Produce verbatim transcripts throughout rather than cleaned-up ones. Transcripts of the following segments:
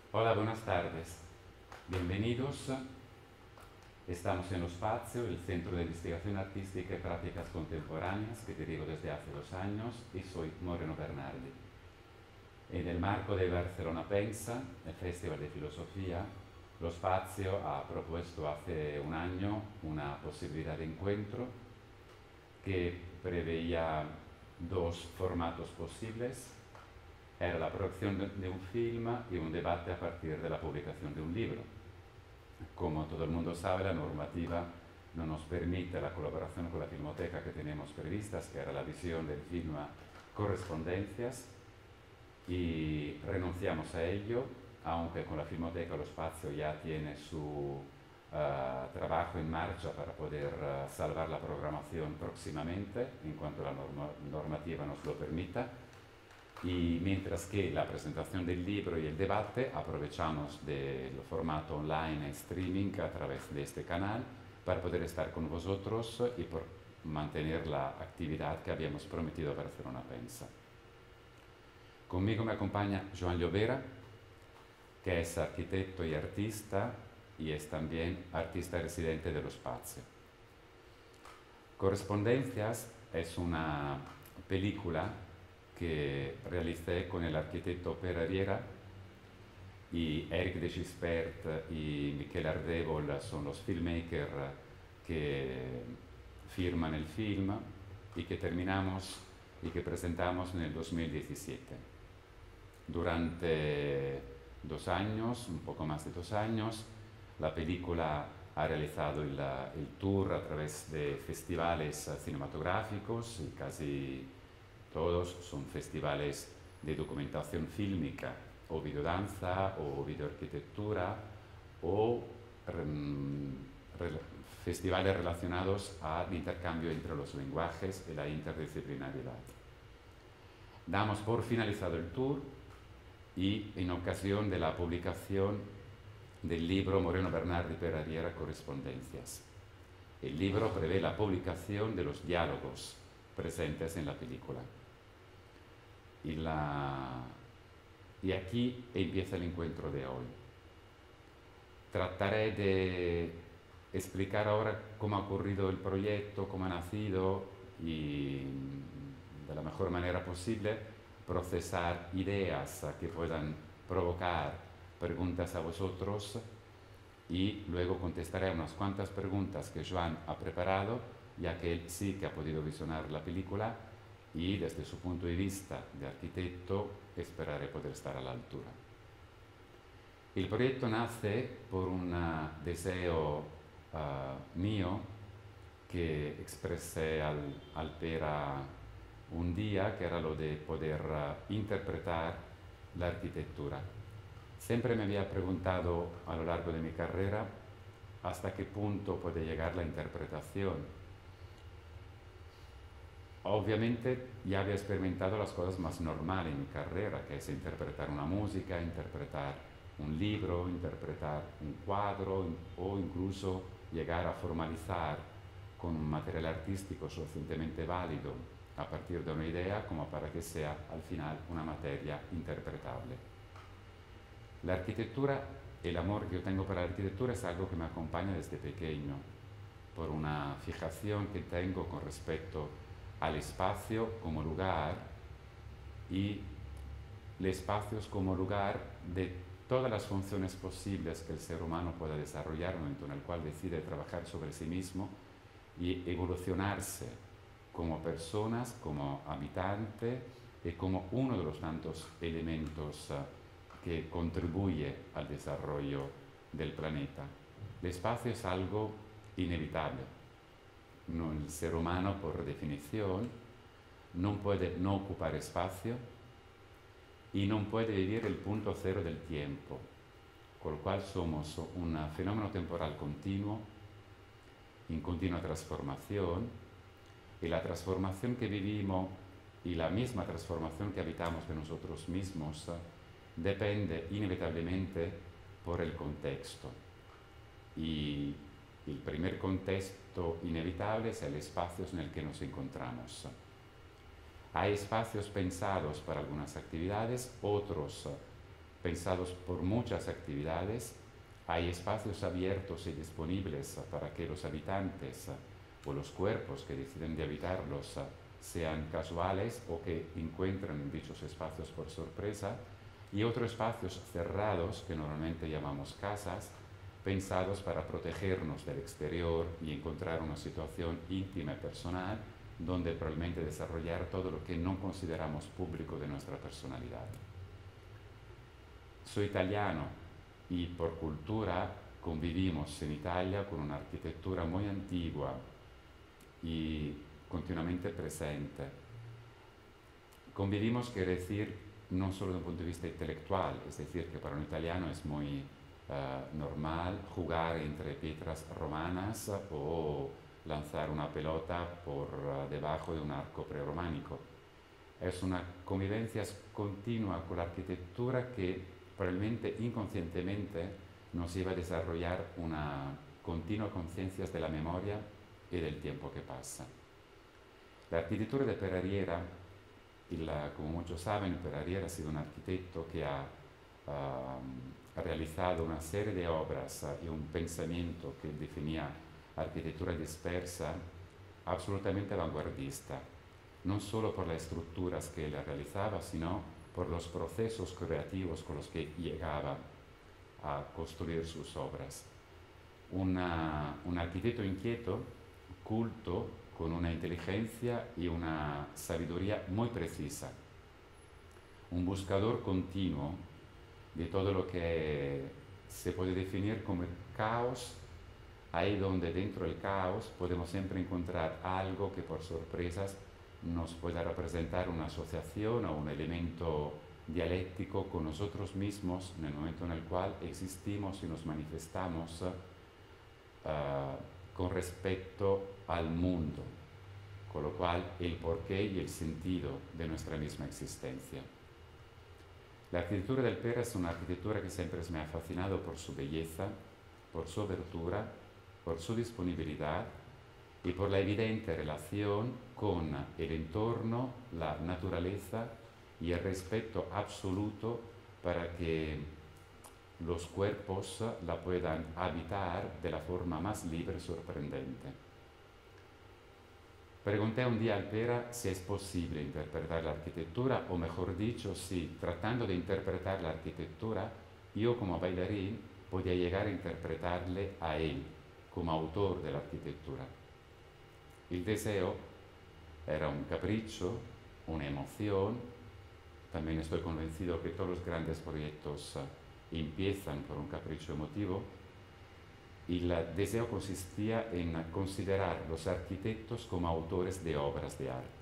Hola, buenas tardes. Bienvenidos. Estamos en Lo Spazio, el Centro de Investigación Artística y Prácticas Contemporáneas que dirijo desde hace dos años y soy Moreno Bernardi. En el marco de Barcelona Pensa, el Festival de Filosofía, Lo Spazio ha propuesto hace un año una posibilidad de encuentro que preveía dos formatos posibles. Era la producción de un film y un debate a partir de la publicación de un libro. Como todo el mundo sabe, la normativa no nos permite la colaboración con la Filmoteca que teníamos previstas, que era la visión del film Correspondencias, y renunciamos a ello, aunque con la Filmoteca Lo Spazio ya tiene su uh, trabajo en marcha para poder uh, salvar la programación próximamente, en cuanto la norma normativa nos lo permita. Y mientras que la presentación del libro y el debate aprovechamos del formato online y streaming a través de este canal para poder estar con vosotros y por mantener la actividad que habíamos prometido a Barcelona Pensa. Conmigo me acompaña Joan Llobera, que es arquitecto y artista y es también artista residente de Lo Spazio. Correspondencias es una película que realicé con el arquitecto Per Riera, y Eric de Gispert y Michel Ardevol son los filmmakers que firman el film y que terminamos y que presentamos en el dos mil diecisiete. Durante dos años, un poco más de dos años, la película ha realizado el, el tour a través de festivales cinematográficos y casi todos son festivales de documentación fílmica, o videodanza, o videoarquitectura, o um, re, festivales relacionados al intercambio entre los lenguajes y la interdisciplinariedad. Damos por finalizado el tour y en ocasión de la publicación del libro Moreno Bernardi Per Riera Correspondencias. El libro prevé la publicación de los diálogos presentes en la película. Y, la... y aquí empieza el encuentro de hoy. Trataré de explicar ahora cómo ha ocurrido el proyecto, cómo ha nacido y de la mejor manera posible procesar ideas que puedan provocar preguntas a vosotros y luego contestaré unas cuantas preguntas que Joan ha preparado, ya que él sí que ha podido visionar la película y desde su punto de vista de arquitecto esperaré poder estar a la altura. El proyecto nace por un uh, deseo uh, mío que expresé al, al Pera un día, que era lo de poder uh, interpretar la arquitectura. Siempre me había preguntado a lo largo de mi carrera hasta qué punto puede llegar la interpretación. Obviamente ya había experimentado las cosas más normales en mi carrera, que es interpretar una música, interpretar un libro, interpretar un cuadro o incluso llegar a formalizar con un material artístico suficientemente válido a partir de una idea como para que sea al final una materia interpretable. La arquitectura, el amor que yo tengo para la arquitectura es algo que me acompaña desde pequeño, por una fijación que tengo con respecto al espacio como lugar y los espacios como lugar de todas las funciones posibles que el ser humano pueda desarrollar en el momento en el cual decide trabajar sobre sí mismo y evolucionarse como personas, como habitante y como uno de los tantos elementos uh, que contribuye al desarrollo del planeta. El espacio es algo inevitable. No, el ser humano, por definición, no puede no ocupar espacio y no puede vivir el punto cero del tiempo, con lo cual somos un fenómeno temporal continuo, en continua transformación, y la transformación que vivimos y la misma transformación que habitamos de nosotros mismos depende inevitablemente por el contexto. Y el primer contexto inevitable es el espacio en el que nos encontramos. Hay espacios pensados para algunas actividades, otros pensados por muchas actividades. Hay espacios abiertos y disponibles para que los habitantes o los cuerpos que deciden de habitarlos sean casuales o que encuentren en dichos espacios por sorpresa, y otros espacios cerrados que normalmente llamamos casas, pensados para protegernos del exterior y encontrar una situación íntima y personal donde probablemente desarrollar todo lo que no consideramos público de nuestra personalidad. Soy italiano y por cultura convivimos en Italia con una arquitectura muy antigua y continuamente presente. Convivimos quiere decir no solo desde un punto de vista intelectual, es decir, que para un italiano es muy uh, normal jugar entre piedras romanas o lanzar una pelota por uh, debajo de un arco prerománico. Es una convivencia continua con la arquitectura que probablemente inconscientemente nos lleva a desarrollar una continua conciencia de la memoria y del tiempo que pasa. La arquitectura de Perariera, y la, como muchos saben, Perariera ha sido un arquitecto que ha uh, realizado una serie de obras uh, y un pensamiento que definía arquitectura dispersa absolutamente vanguardista, no solo por las estructuras que él realizaba, sino por los procesos creativos con los que llegaba a construir sus obras. Una, un arquitecto inquieto, culto, con una inteligencia y una sabiduría muy precisa. Un buscador continuo de todo lo que se puede definir como el caos, ahí donde dentro del caos podemos siempre encontrar algo que por sorpresas nos pueda representar una asociación o un elemento dialéctico con nosotros mismos en el momento en el cual existimos y nos manifestamos uh, con respecto al mundo, con lo cual el porqué y el sentido de nuestra misma existencia. La arquitectura del Pera es una arquitectura que siempre me ha fascinado por su belleza, por su abertura, por su disponibilidad y por la evidente relación con el entorno, la naturaleza y el respeto absoluto para que los cuerpos la puedan habitar de la forma más libre y sorprendente. Pregunté un día al Pera si es posible interpretar la arquitectura, o mejor dicho, si tratando de interpretar la arquitectura, yo como bailarín podía llegar a interpretarle a él como autor de la arquitectura. El deseo era un capricho, una emoción. También estoy convencido que todos los grandes proyectos uh, empiezan por un capricho emotivo. Y el deseo consistía en considerar los arquitectos como autores de obras de arte.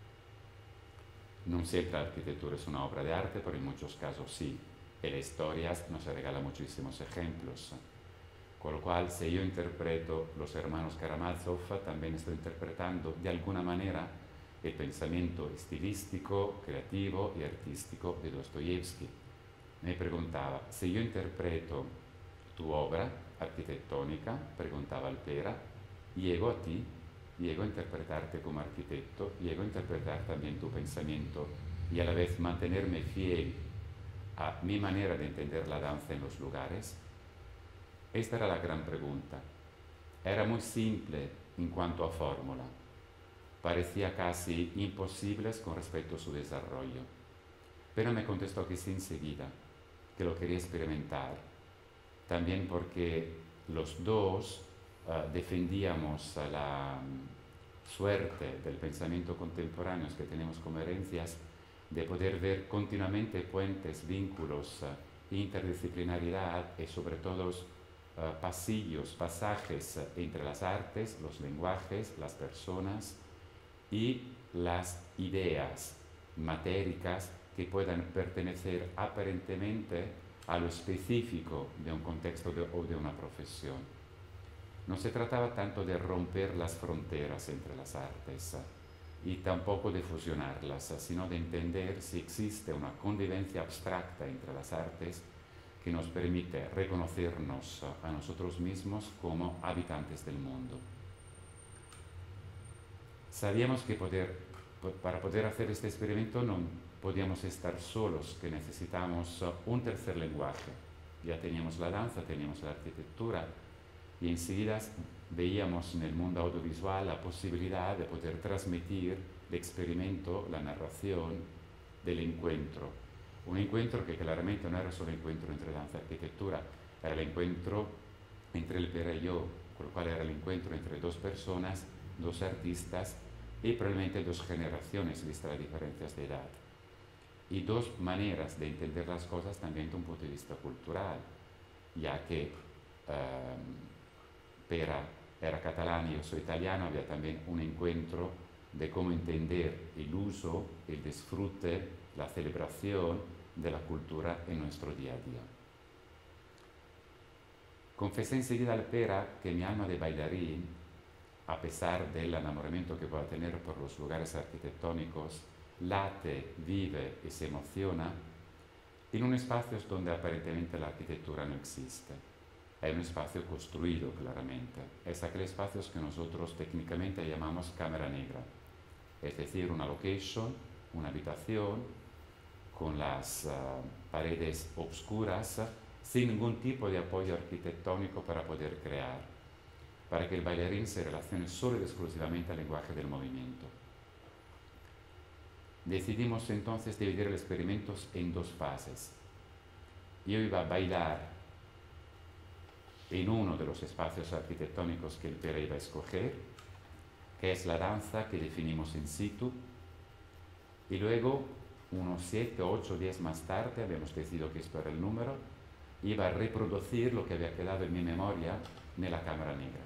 No siempre la arquitectura es una obra de arte, pero en muchos casos sí. En la historia nos regala muchísimos ejemplos. Con lo cual, si yo interpreto Los hermanos Karamazov, también estoy interpretando de alguna manera el pensamiento estilístico, creativo y artístico de Dostoyevsky. Me preguntaba, si yo interpreto tu obra arquitectónica, preguntaba al Pera, llego a ti, llego a interpretarte como arquitecto, llego a interpretar también tu pensamiento y a la vez mantenerme fiel a mi manera de entender la danza en los lugares. Esta era la gran pregunta. Era muy simple en cuanto a fórmula. Parecía casi imposible con respecto a su desarrollo. Pero me contestó que sí enseguida, que lo quería experimentar. También porque los dos uh, defendíamos uh, la um, suerte del pensamiento contemporáneo que tenemos como herencias de poder ver continuamente puentes, vínculos, uh, interdisciplinaridad y sobre todo Uh, pasillos, pasajes uh, entre las artes, los lenguajes, las personas y las ideas matéricas que puedan pertenecer aparentemente a lo específico de un contexto de, o de una profesión. No se trataba tanto de romper las fronteras entre las artes uh, y tampoco de fusionarlas, uh, sino de entender si existe una convivencia abstracta entre las artes que nos permite reconocernos a nosotros mismos como habitantes del mundo. Sabíamos que poder, para poder hacer este experimento no podíamos estar solos, que necesitamos un tercer lenguaje. Ya teníamos la danza, teníamos la arquitectura, y enseguida veíamos en el mundo audiovisual la posibilidad de poder transmitir el experimento, la narración del encuentro. Un encuentro que claramente no era solo el encuentro entre danza y arquitectura, era el encuentro entre el Pera y yo, con lo cual era el encuentro entre dos personas, dos artistas y probablemente dos generaciones, vistas las diferencias de edad. Y dos maneras de entender las cosas también desde un punto de vista cultural, ya que um, Pera era catalán y yo soy italiano, había también un encuentro de cómo entender el uso, el disfrute, la celebración de la cultura en nuestro día a día. Confesé enseguida al Pera que mi alma de bailarín, a pesar del enamoramiento que pueda tener por los lugares arquitectónicos, late, vive y se emociona en un espacio donde aparentemente la arquitectura no existe. Hay un espacio construido claramente. Es aquel espacio que nosotros técnicamente llamamos cámara negra. Es decir, una location, una habitación con las uh, paredes oscuras, sin ningún tipo de apoyo arquitectónico para poder crear, para que el bailarín se relacione solo y exclusivamente al lenguaje del movimiento. Decidimos entonces dividir el experimento en dos fases. Yo iba a bailar en uno de los espacios arquitectónicos que el Pera iba a escoger, que es la danza que definimos in situ, y luego, unos siete o ocho días más tarde, habíamos decidido que esto era el número, iba a reproducir lo que había quedado en mi memoria en la cámara negra.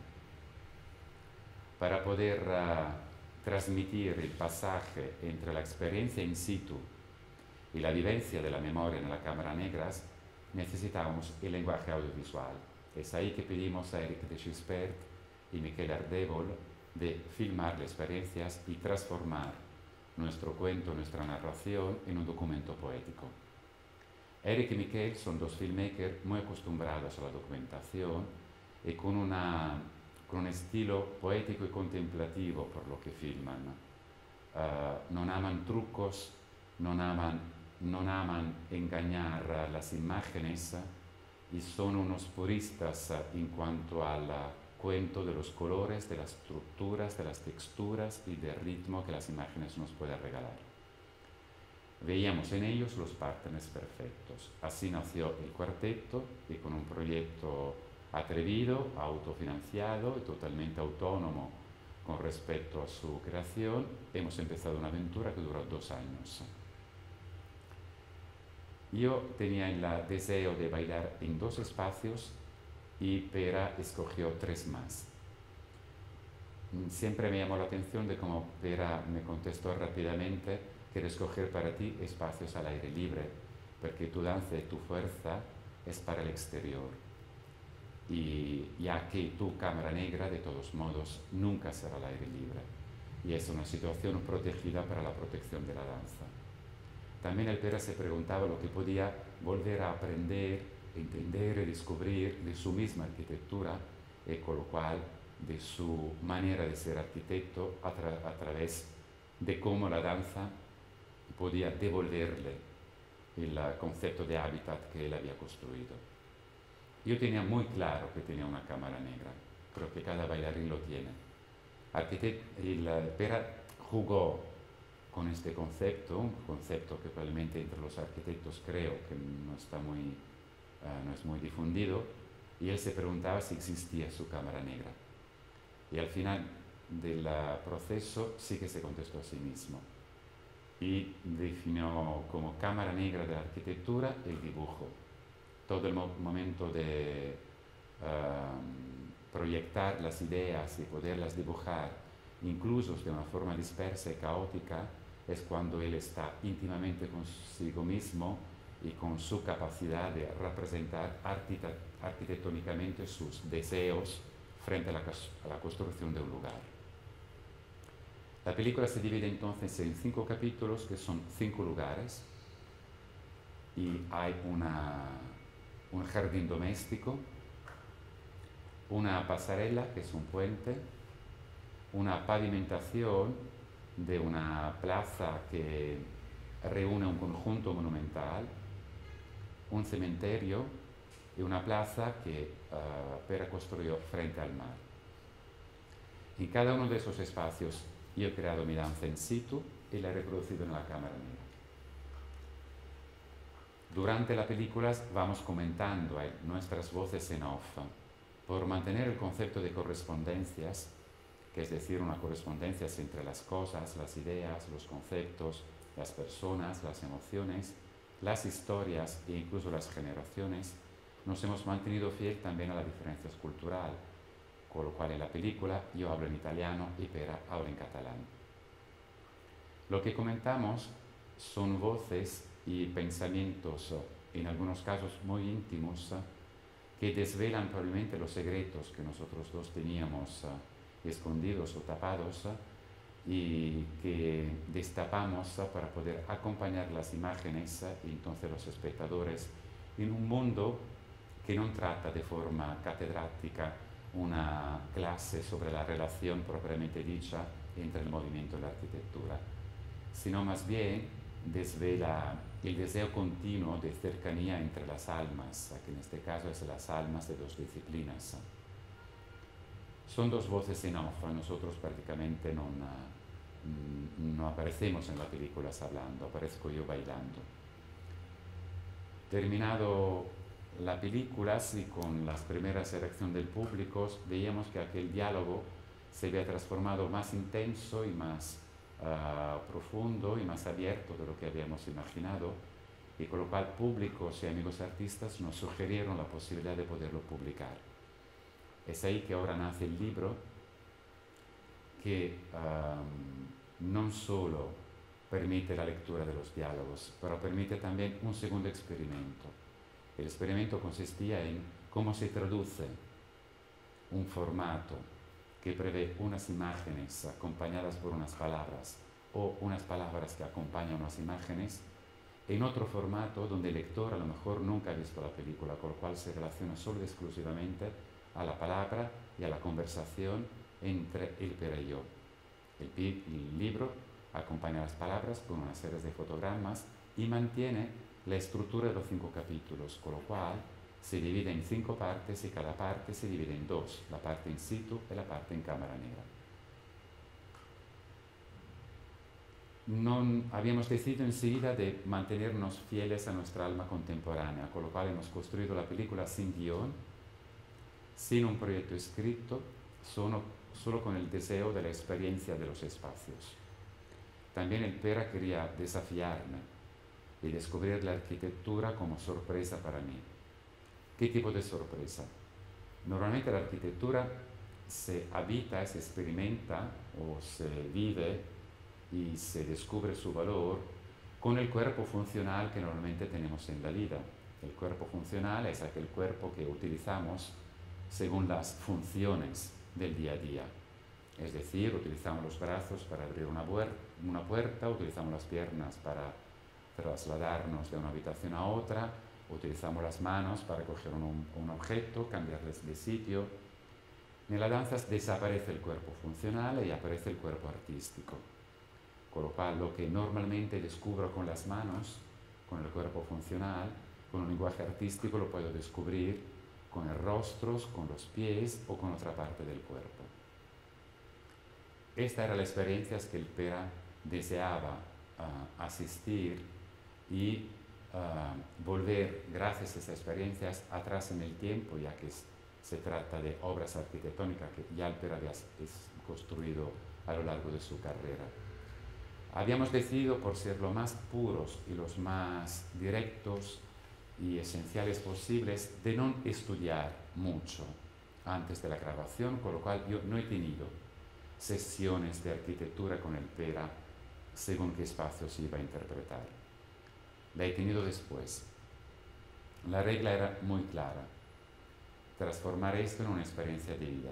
Para poder uh, transmitir el pasaje entre la experiencia in situ y la vivencia de la memoria en la cámara negra, necesitábamos el lenguaje audiovisual. Es ahí que pedimos a Eric de Gispert y Miquel Ardèvol de filmar las experiencias y transformar nuestro cuento, nuestra narración en un documento poético. Eric y Miquel son dos filmmakers muy acostumbrados a la documentación y con, una, con un estilo poético y contemplativo por lo que filman. Uh, no aman trucos, no aman, no aman engañar las imágenes, y son unos puristas en cuanto al cuento de los colores, de las estructuras, de las texturas y del ritmo que las imágenes nos pueden regalar. Veíamos en ellos los partners perfectos. Así nació el cuarteto, y con un proyecto atrevido, autofinanciado y totalmente autónomo con respecto a su creación, hemos empezado una aventura que duró dos años. Yo tenía el deseo de bailar en dos espacios y Pera escogió tres más. Siempre me llamó la atención de cómo Pera me contestó rápidamente: quiero escoger para ti espacios al aire libre, porque tu danza y tu fuerza es para el exterior. Y ya que tu cámara negra, de todos modos, nunca será al aire libre. Y es una situación protegida para la protección de la danza. También el Pera se preguntaba lo que podía volver a aprender, entender y descubrir de su misma arquitectura, y con lo cual de su manera de ser arquitecto a, tra a través de cómo la danza podía devolverle el uh, concepto de hábitat que él había construido. Yo tenía muy claro que tenía una cámara negra, creo que cada bailarín lo tiene. Arquitect el uh, Pera jugó con este concepto, un concepto que probablemente entre los arquitectos creo que no, está muy, uh, no es muy difundido, y él se preguntaba si existía su cámara negra. Y al final del uh, proceso sí que se contestó a sí mismo. Y definió como cámara negra de la arquitectura el dibujo. Todo el mo momento de uh, proyectar las ideas y poderlas dibujar, incluso de una forma dispersa y caótica, es cuando él está íntimamente consigo mismo y con su capacidad de representar arquitectónicamente sus deseos frente a la, a la construcción de un lugar. La película se divide entonces en cinco capítulos, que son cinco lugares, y hay una, un jardín doméstico, una pasarela, que es un puente, una pavimentación de una plaza que reúne un conjunto monumental, un cementerio y una plaza que uh, Pera construyó frente al mar. En cada uno de esos espacios yo he creado mi danza in situ y la he reproducido en la cámara negra. Durante la película vamos comentando eh, nuestras voces en off, por mantener el concepto de correspondencias, que es decir, una correspondencia entre las cosas, las ideas, los conceptos, las personas, las emociones, las historias e incluso las generaciones. Nos hemos mantenido fiel también a la diferencia cultural, con lo cual en la película yo hablo en italiano y Pera habla en catalán. Lo que comentamos son voces y pensamientos, en algunos casos muy íntimos, que desvelan probablemente los secretos que nosotros dos teníamos escondidos o tapados y que destapamos para poder acompañar las imágenes y entonces los espectadores en un mundo que no trata de forma catedrática una clase sobre la relación propiamente dicha entre el movimiento y la arquitectura, sino más bien desvela el deseo continuo de cercanía entre las almas, que en este caso es las almas de dos disciplinas. Son dos voces en off, nosotros prácticamente no, no aparecemos en la película hablando, aparezco yo bailando. Terminado la película, y con las primeras reacciones del público, veíamos que aquel diálogo se había transformado más intenso y más uh, profundo y más abierto de lo que habíamos imaginado, y con lo cual públicos y amigos artistas nos sugirieron la posibilidad de poderlo publicar. Es ahí que ahora nace el libro, que um, no solo permite la lectura de los diálogos, pero permite también un segundo experimento. El experimento consistía en cómo se traduce un formato que prevé unas imágenes acompañadas por unas palabras o unas palabras que acompañan unas imágenes en otro formato donde el lector a lo mejor nunca ha visto la película, con lo cual se relaciona solo y exclusivamente a la palabra y a la conversación entre el Pera y yo. El, el libro acompaña las palabras con una serie de fotogramas y mantiene la estructura de los cinco capítulos, con lo cual se divide en cinco partes y cada parte se divide en dos, la parte in situ y la parte en cámara negra. Non, habíamos decidido enseguida de mantenernos fieles a nuestra alma contemporánea, con lo cual hemos construido la película sin guión, sin un proyecto escrito, solo, solo con el deseo de la experiencia de los espacios. También el Pera quería desafiarme y descubrir la arquitectura como sorpresa para mí. ¿Qué tipo de sorpresa? Normalmente la arquitectura se habita, se experimenta o se vive y se descubre su valor con el cuerpo funcional que normalmente tenemos en la vida. El cuerpo funcional es aquel cuerpo que utilizamos según las funciones del día a día. Es decir, utilizamos los brazos para abrir una, una puerta, utilizamos las piernas para trasladarnos de una habitación a otra, utilizamos las manos para coger un, un objeto, cambiarles de sitio. En la danza desaparece el cuerpo funcional y aparece el cuerpo artístico. Con lo cual, lo que normalmente descubro con las manos, con el cuerpo funcional, con un lenguaje artístico lo puedo descubrir con el rostro, con los pies o con otra parte del cuerpo. Esta era la experiencia que el Pera deseaba uh, asistir y uh, volver, gracias a esas experiencias, atrás en el tiempo, ya que es, se trata de obras arquitectónicas que ya el Pera había construido a lo largo de su carrera. Habíamos decidido, por ser lo más puros y los más directos y esenciales posibles, de no estudiar mucho antes de la grabación, con lo cual yo no he tenido sesiones de arquitectura con el Pera según qué espacio se iba a interpretar. La he tenido después. La regla era muy clara: transformar esto en una experiencia de vida,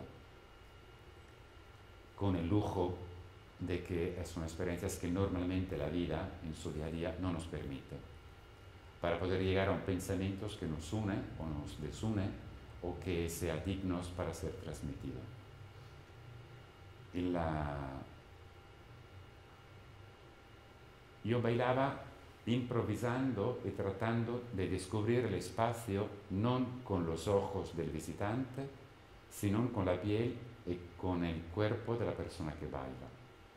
con el lujo de que es una experiencia que normalmente la vida en su día a día no nos permite, para poder llegar a un pensamiento que nos une o nos desune o que sea digno para ser transmitido. Y la... Yo bailaba improvisando y tratando de descubrir el espacio no con los ojos del visitante, sino con la piel y con el cuerpo de la persona que baila.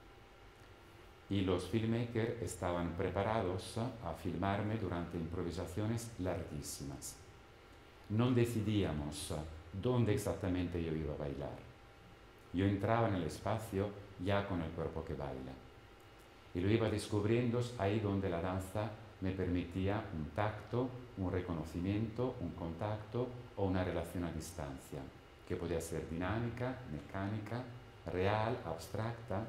Y los filmmakers estaban preparados a filmarme durante improvisaciones larguísimas. No decidíamos dónde exactamente yo iba a bailar. Yo entraba en el espacio ya con el cuerpo que baila. Y lo iba descubriendo ahí donde la danza me permitía un tacto, un reconocimiento, un contacto o una relación a distancia, que podía ser dinámica, mecánica, real, abstracta.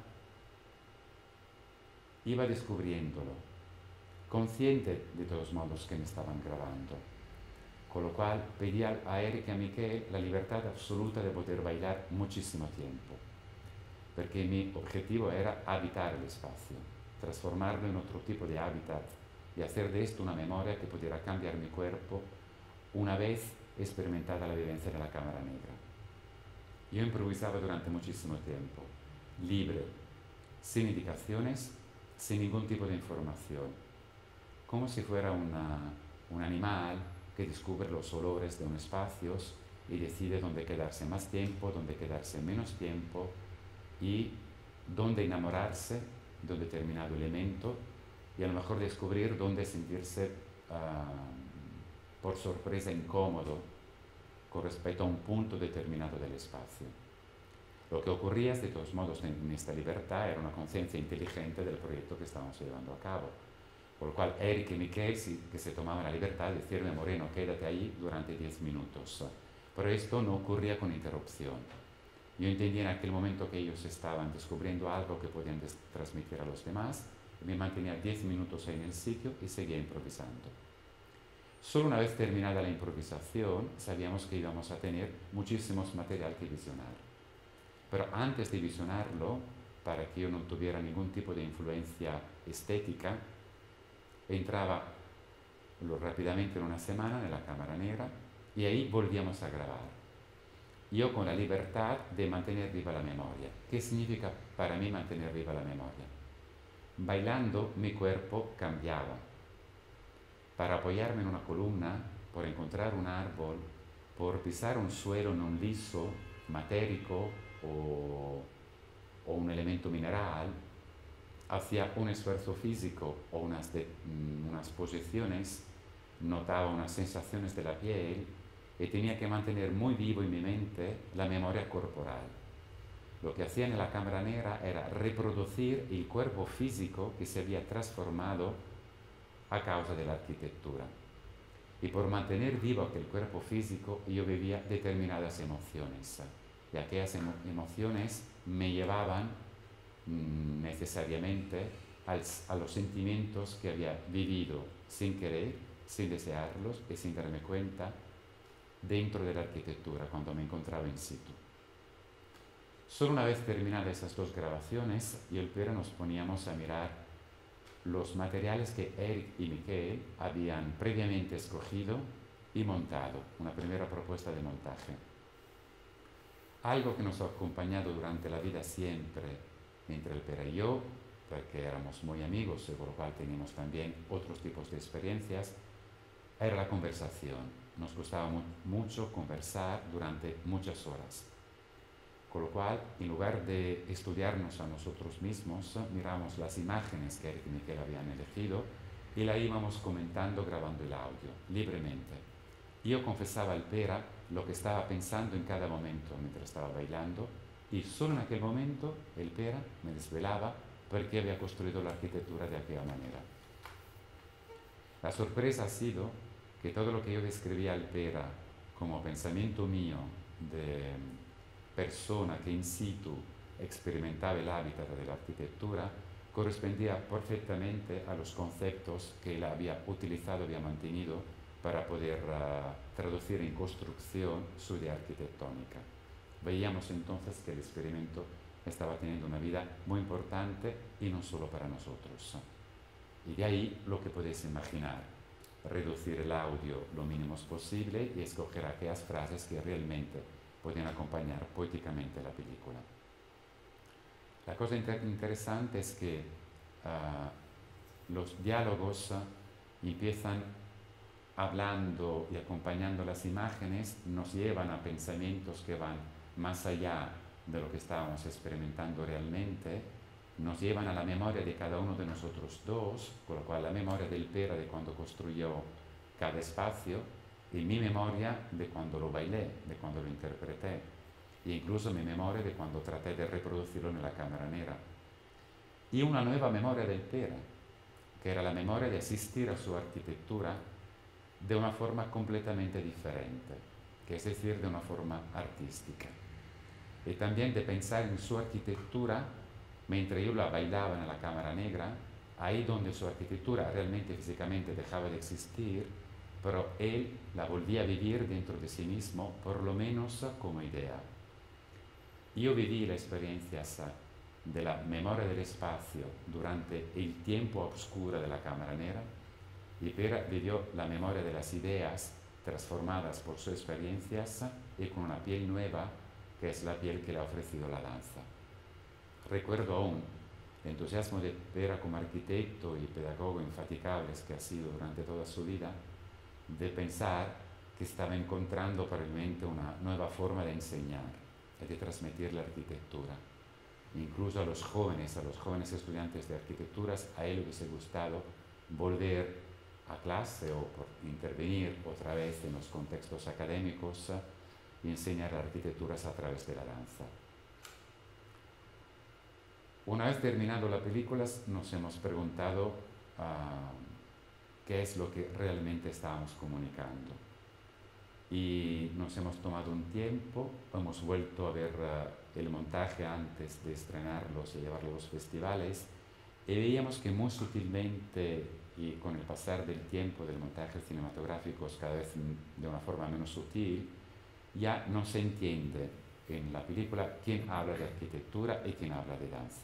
Iba descubriéndolo, consciente de todos modos que me estaban grabando, con lo cual pedía a Eric y a Miquel la libertad absoluta de poder bailar muchísimo tiempo, porque mi objetivo era habitar el espacio, transformarlo en otro tipo de hábitat y hacer de esto una memoria que pudiera cambiar mi cuerpo una vez experimentada la vivencia de la cámara negra. Yo improvisaba durante muchísimo tiempo, libre, sin indicaciones, sin ningún tipo de información, como si fuera una, un animal que descubre los olores de un espacio y decide dónde quedarse más tiempo, dónde quedarse menos tiempo y dónde enamorarse de un determinado elemento y a lo mejor descubrir dónde sentirse uh, por sorpresa incómodo con respecto a un punto determinado del espacio. Lo que ocurría es, de todos modos, en esta libertad era una conciencia inteligente del proyecto que estábamos llevando a cabo. Por lo cual Eric y Miquel, sí, que se tomaban la libertad de decirme: Moreno, quédate ahí durante diez minutos. Pero esto no ocurría con interrupción. Yo entendía en aquel momento que ellos estaban descubriendo algo que podían transmitir a los demás, y me mantenía diez minutos ahí en el sitio y seguía improvisando. Solo una vez terminada la improvisación, sabíamos que íbamos a tener muchísimos material que visionar. Pero antes de visionarlo, para que yo no tuviera ningún tipo de influencia estética, entraba lo, rápidamente en una semana en la cámara negra y ahí volvíamos a grabar. Yo con la libertad de mantener viva la memoria. ¿Qué significa para mí mantener viva la memoria? Bailando mi cuerpo cambiaba. Para apoyarme en una columna, por encontrar un árbol, por pisar un suelo no liso, matérico, O, o un elemento mineral, hacía un esfuerzo físico o unas, de, unas posiciones, notaba unas sensaciones de la piel y tenía que mantener muy vivo en mi mente la memoria corporal. Lo que hacía en la cámara negra era reproducir el cuerpo físico que se había transformado a causa de la arquitectura. Y por mantener vivo aquel cuerpo físico, yo vivía determinadas emociones. Y aquellas emo emociones me llevaban mmm, necesariamente al, a los sentimientos que había vivido sin querer, sin desearlos y sin darme cuenta dentro de la arquitectura cuando me encontraba in situ. Solo una vez terminadas esas dos grabaciones, yo y el Pere nos poníamos a mirar los materiales que Eric y Miquel habían previamente escogido y montado, una primera propuesta de montaje. Algo que nos ha acompañado durante la vida siempre, entre el Pere y yo, porque éramos muy amigos y por lo cual teníamos también otros tipos de experiencias, era la conversación. Nos gustaba mu mucho conversar durante muchas horas. Con lo cual, en lugar de estudiarnos a nosotros mismos, miramos las imágenes que Eric y Miquel habían elegido y la íbamos comentando grabando el audio, libremente. Yo confesaba al Pere lo que estaba pensando en cada momento mientras estaba bailando y solo en aquel momento el Pere me desvelaba porque había construido la arquitectura de aquella manera. La sorpresa ha sido que todo lo que yo describía al Pere como pensamiento mío de persona que in situ experimentaba el hábitat de la arquitectura correspondía perfectamente a los conceptos que él había utilizado, había mantenido para poder uh, traducir en construcción su idea arquitectónica. Veíamos entonces que el experimento estaba teniendo una vida muy importante y no solo para nosotros. Y de ahí lo que podéis imaginar, reducir el audio lo mínimo posible y escoger aquellas frases que realmente podían acompañar poéticamente la película. La cosa inter interesante es que uh, los diálogos empiezan hablando y acompañando las imágenes, nos llevan a pensamientos que van más allá de lo que estábamos experimentando realmente, nos llevan a la memoria de cada uno de nosotros dos, con lo cual la memoria del Pera de cuando construyó cada espacio y mi memoria de cuando lo bailé, de cuando lo interpreté, e incluso mi memoria de cuando traté de reproducirlo en la cámara negra. Y una nueva memoria del Pera, que era la memoria de asistir a su arquitectura de una forma completamente diferente, que es decir, de una forma artística. Y también de pensar en su arquitectura mientras yo la bailaba en la cámara negra, ahí donde su arquitectura realmente físicamente dejaba de existir, pero él la volvía a vivir dentro de sí mismo, por lo menos como idea. Yo viví la experiencia de la memoria del espacio durante el tiempo oscuro de la cámara negra, y Pera vivió la memoria de las ideas transformadas por sus experiencias y con una piel nueva, que es la piel que le ha ofrecido la danza. Recuerdo aún el entusiasmo de Pera como arquitecto y pedagogo infatigable que ha sido durante toda su vida, de pensar que estaba encontrando probablemente una nueva forma de enseñar y de transmitir la arquitectura. Incluso a los jóvenes, a los jóvenes estudiantes de arquitecturas, a él le hubiese gustado volver a clase o por intervenir otra vez en los contextos académicos y enseñar arquitecturas a través de la danza. Una vez terminado la película, nos hemos preguntado uh, qué es lo que realmente estábamos comunicando. Y nos hemos tomado un tiempo, hemos vuelto a ver uh, el montaje antes de estrenarlos y llevarlos a los festivales, y veíamos que muy sutilmente y con el pasar del tiempo del montaje cinematográfico, cada vez de una forma menos sutil, ya no se entiende en la película quién habla de arquitectura y quién habla de danza.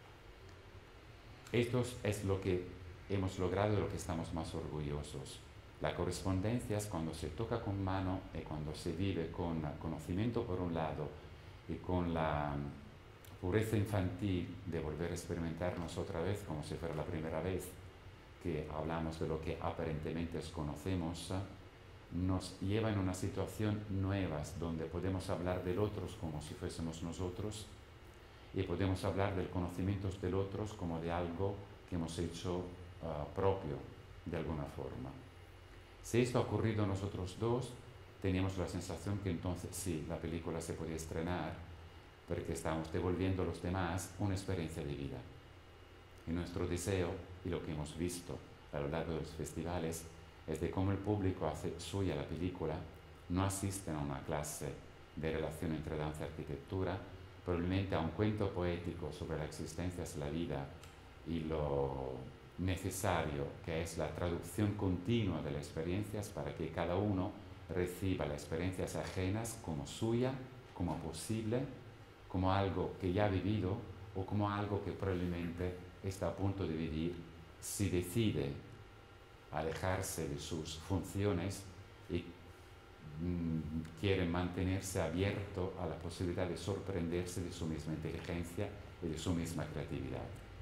Esto es lo que hemos logrado y de lo que estamos más orgullosos. La correspondencia es cuando se toca con mano y cuando se vive con conocimiento por un lado y con la pureza infantil de volver a experimentarnos otra vez como si fuera la primera vez que hablamos de lo que aparentemente desconocemos, nos lleva en una situación nueva donde podemos hablar del otro como si fuésemos nosotros y podemos hablar del conocimiento del otro como de algo que hemos hecho uh, propio de alguna forma. Si esto ha ocurrido a nosotros dos, teníamos la sensación que entonces sí, la película se podía estrenar porque estamos devolviendo a los demás una experiencia de vida. Y nuestro deseo, y lo que hemos visto a lo largo de los festivales, es de cómo el público hace suya la película, no asisten a una clase de relación entre danza y arquitectura, probablemente a un cuento poético sobre la existencia de la vida y lo necesario que es la traducción continua de las experiencias para que cada uno reciba las experiencias ajenas como suya, como posible, como algo que ya ha vivido o como algo que probablemente está a punto de vivir si decide alejarse de sus funciones y mmm, quiere mantenerse abierto a la posibilidad de sorprenderse de su misma inteligencia y de su misma creatividad.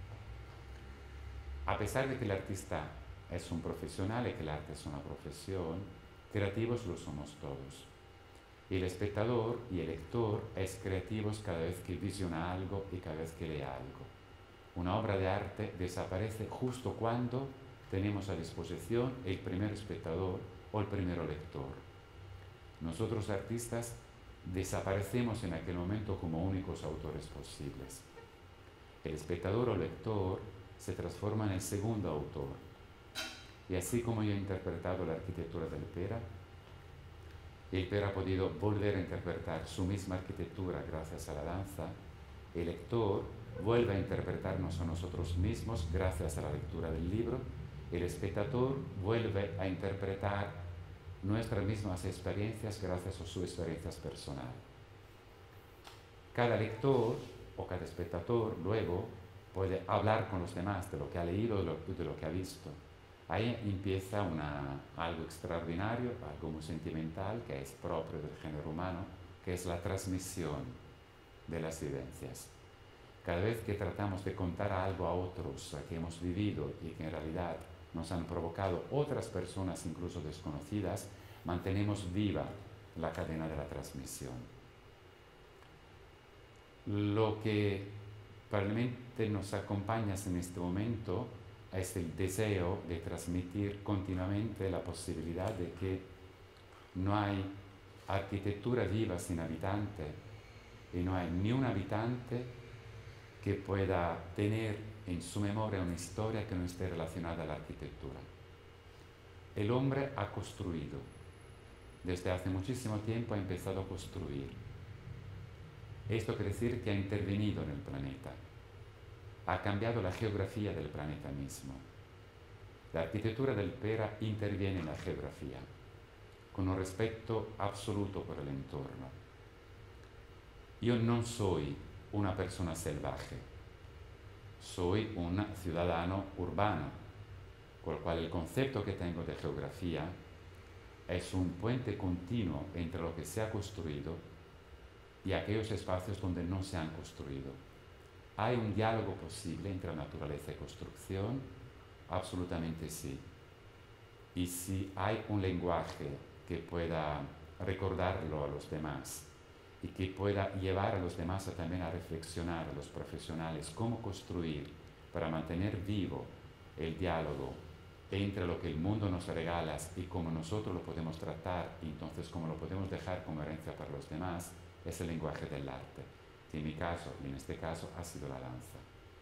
A pesar de que el artista es un profesional y que el arte es una profesión, creativos lo somos todos. Y el espectador y el lector es creativo cada vez que visiona algo y cada vez que lee algo. Una obra de arte desaparece justo cuando tenemos a disposición el primer espectador o el primer lector. Nosotros artistas desaparecemos en aquel momento como únicos autores posibles. El espectador o lector se transforma en el segundo autor. Y así como yo he interpretado la arquitectura del Pera, el Pera ha podido volver a interpretar su misma arquitectura gracias a la danza, el lector vuelve a interpretarnos a nosotros mismos gracias a la lectura del libro, el espectador vuelve a interpretar nuestras mismas experiencias gracias a su experiencia personal. Cada lector o cada espectador luego puede hablar con los demás de lo que ha leído y de, de lo que ha visto. Ahí empieza una, algo extraordinario, algo muy sentimental que es propio del género humano, que es la transmisión de las vivencias. Cada vez que tratamos de contar algo a otros que hemos vivido y que en realidad nos han provocado otras personas incluso desconocidas, mantenemos viva la cadena de la transmisión. Lo que probablemente nos acompaña en este momento es el deseo de transmitir continuamente la posibilidad de que no hay arquitectura viva sin habitante y no hay ni un habitante que pueda tener en su memoria una historia que no esté relacionada a la arquitectura. El hombre ha construido, desde hace muchísimo tiempo ha empezado a construir. Esto quiere decir que ha intervenido en el planeta, ha cambiado la geografía del planeta mismo. La arquitectura del Pera interviene en la geografía, con un respeto absoluto por el entorno. Yo no soy una persona salvaje, soy un ciudadano urbano, con lo cual el concepto que tengo de geografía es un puente continuo entre lo que se ha construido y aquellos espacios donde no se han construido. ¿Hay un diálogo posible entre naturaleza y construcción? Absolutamente sí. Y si hay un lenguaje que pueda recordarlo a los demás y que pueda llevar a los demás a también a reflexionar, a los profesionales, cómo construir para mantener vivo el diálogo entre lo que el mundo nos regala y cómo nosotros lo podemos tratar y entonces cómo lo podemos dejar como herencia para los demás, es el lenguaje del arte, que en mi caso y en este caso ha sido la danza.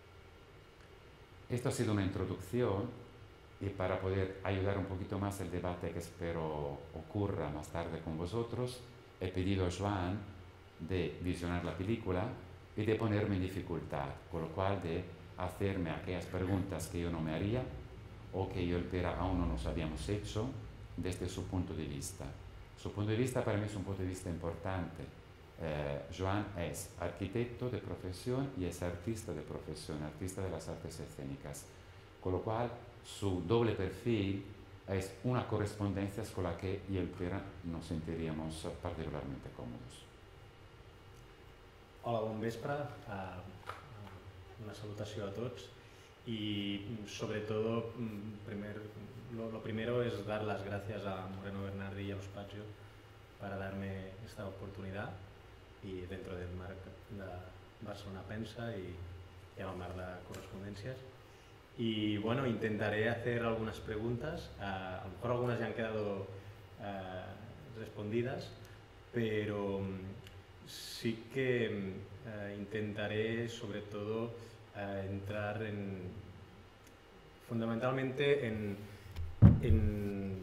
Esto ha sido una introducción y para poder ayudar un poquito más el debate que espero ocurra más tarde con vosotros, he pedido a Joan de visionar la película y de ponerme en dificultad, con lo cual de hacerme aquellas preguntas que yo no me haría o que yo y el Pera aún no nos habíamos hecho desde su punto de vista. Su punto de vista para mí es un punto de vista importante. Eh, Joan es arquitecto de profesión y es artista de profesión, artista de las artes escénicas, con lo cual su doble perfil es una correspondencia con la que yo y el Pera nos sentiríamos particularmente cómodos. Hola, bon vespre. Uh, una salutació a tots y sobre todo, primer, lo, lo primero es dar las gracias a Moreno Bernardi y a los Spazio para darme esta oportunidad y dentro del marc de Barcelona Pensa y, y al marc de correspondencias. Y bueno, intentaré hacer algunas preguntas, uh, a lo mejor algunas ya han quedado uh, respondidas, pero sí que uh, intentaré sobre todo uh, entrar en, fundamentalmente en, en,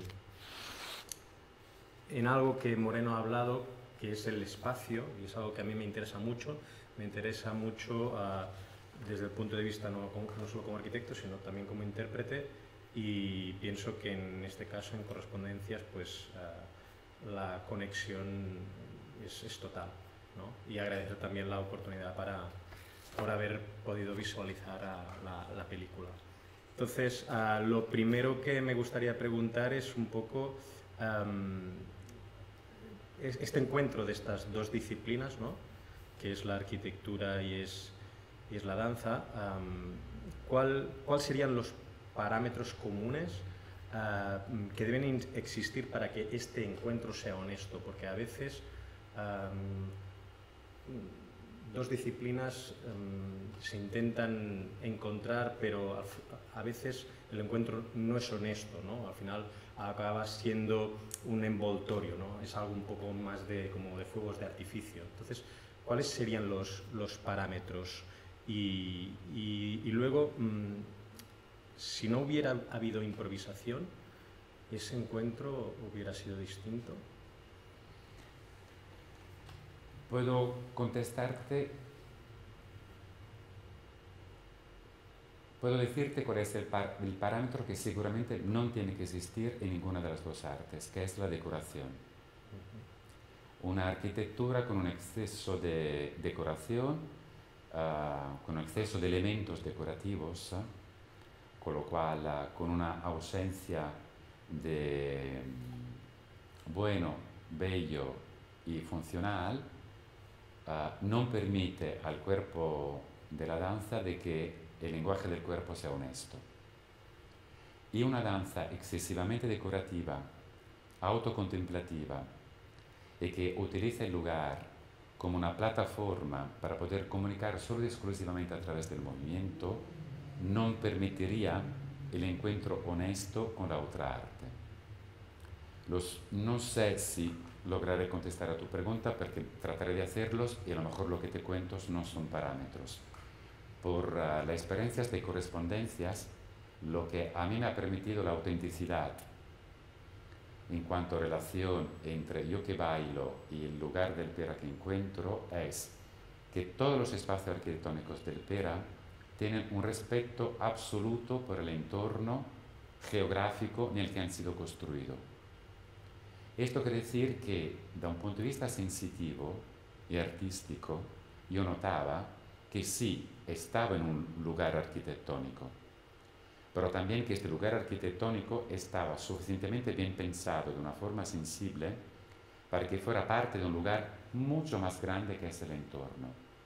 en algo que Moreno ha hablado, que es el espacio, y es algo que a mí me interesa mucho. Me interesa mucho uh, desde el punto de vista no, no solo como arquitecto, sino también como intérprete, y pienso que en este caso, en correspondencias, pues uh, la conexión es, es total, ¿no? Y agradecer también la oportunidad para, por haber podido visualizar uh, la, la película. Entonces, uh, lo primero que me gustaría preguntar es un poco um, este encuentro de estas dos disciplinas, ¿no? Que es la arquitectura y es, y es la danza. Um, ¿cuál, ¿Cuáles serían los parámetros comunes uh, que deben existir para que este encuentro sea honesto? Porque a veces um, dos disciplinas um, se intentan encontrar, pero a, a veces el encuentro no es honesto, ¿no? Al final acaba siendo un envoltorio, ¿no? Es algo un poco más de, como de fuegos de artificio. Entonces, ¿cuáles serían los, los parámetros? Y, y, y luego, mmm, si no hubiera habido improvisación, ¿ese encuentro hubiera sido distinto? Puedo contestarte, puedo decirte cuál es el, par, el parámetro que seguramente no tiene que existir en ninguna de las dos artes, que es la decoración. Uh-huh. Una arquitectura con un exceso de decoración, uh, con un exceso de elementos decorativos, uh, con lo cual uh, con una ausencia de bueno, bello y funcional, Uh, non permite al cuerpo de la danza de que el lenguaje del cuerpo sea honesto. Y una danza excesivamente decorativa, autocontemplativa, y que utiliza el lugar como una plataforma para poder comunicar solo y exclusivamente a través del movimiento, no permitiría el encuentro honesto con la otra arte. Los, no sé si lograré contestar a tu pregunta porque trataré de hacerlos y a lo mejor lo que te cuento no son parámetros. Por uh, las experiencias de correspondencias, lo que a mí me ha permitido la autenticidad en cuanto a relación entre yo que bailo y el lugar del Pera que encuentro es que todos los espacios arquitectónicos del Pera tienen un respeto absoluto por el entorno geográfico en el que han sido construidos. Esto quiere decir que, da un punto de vista sensitivo y artístico, yo notaba que sí, estaba en un lugar arquitectónico, pero también que este lugar arquitectónico estaba suficientemente bien pensado de una forma sensible para que fuera parte de un lugar mucho más grande que es el entorno.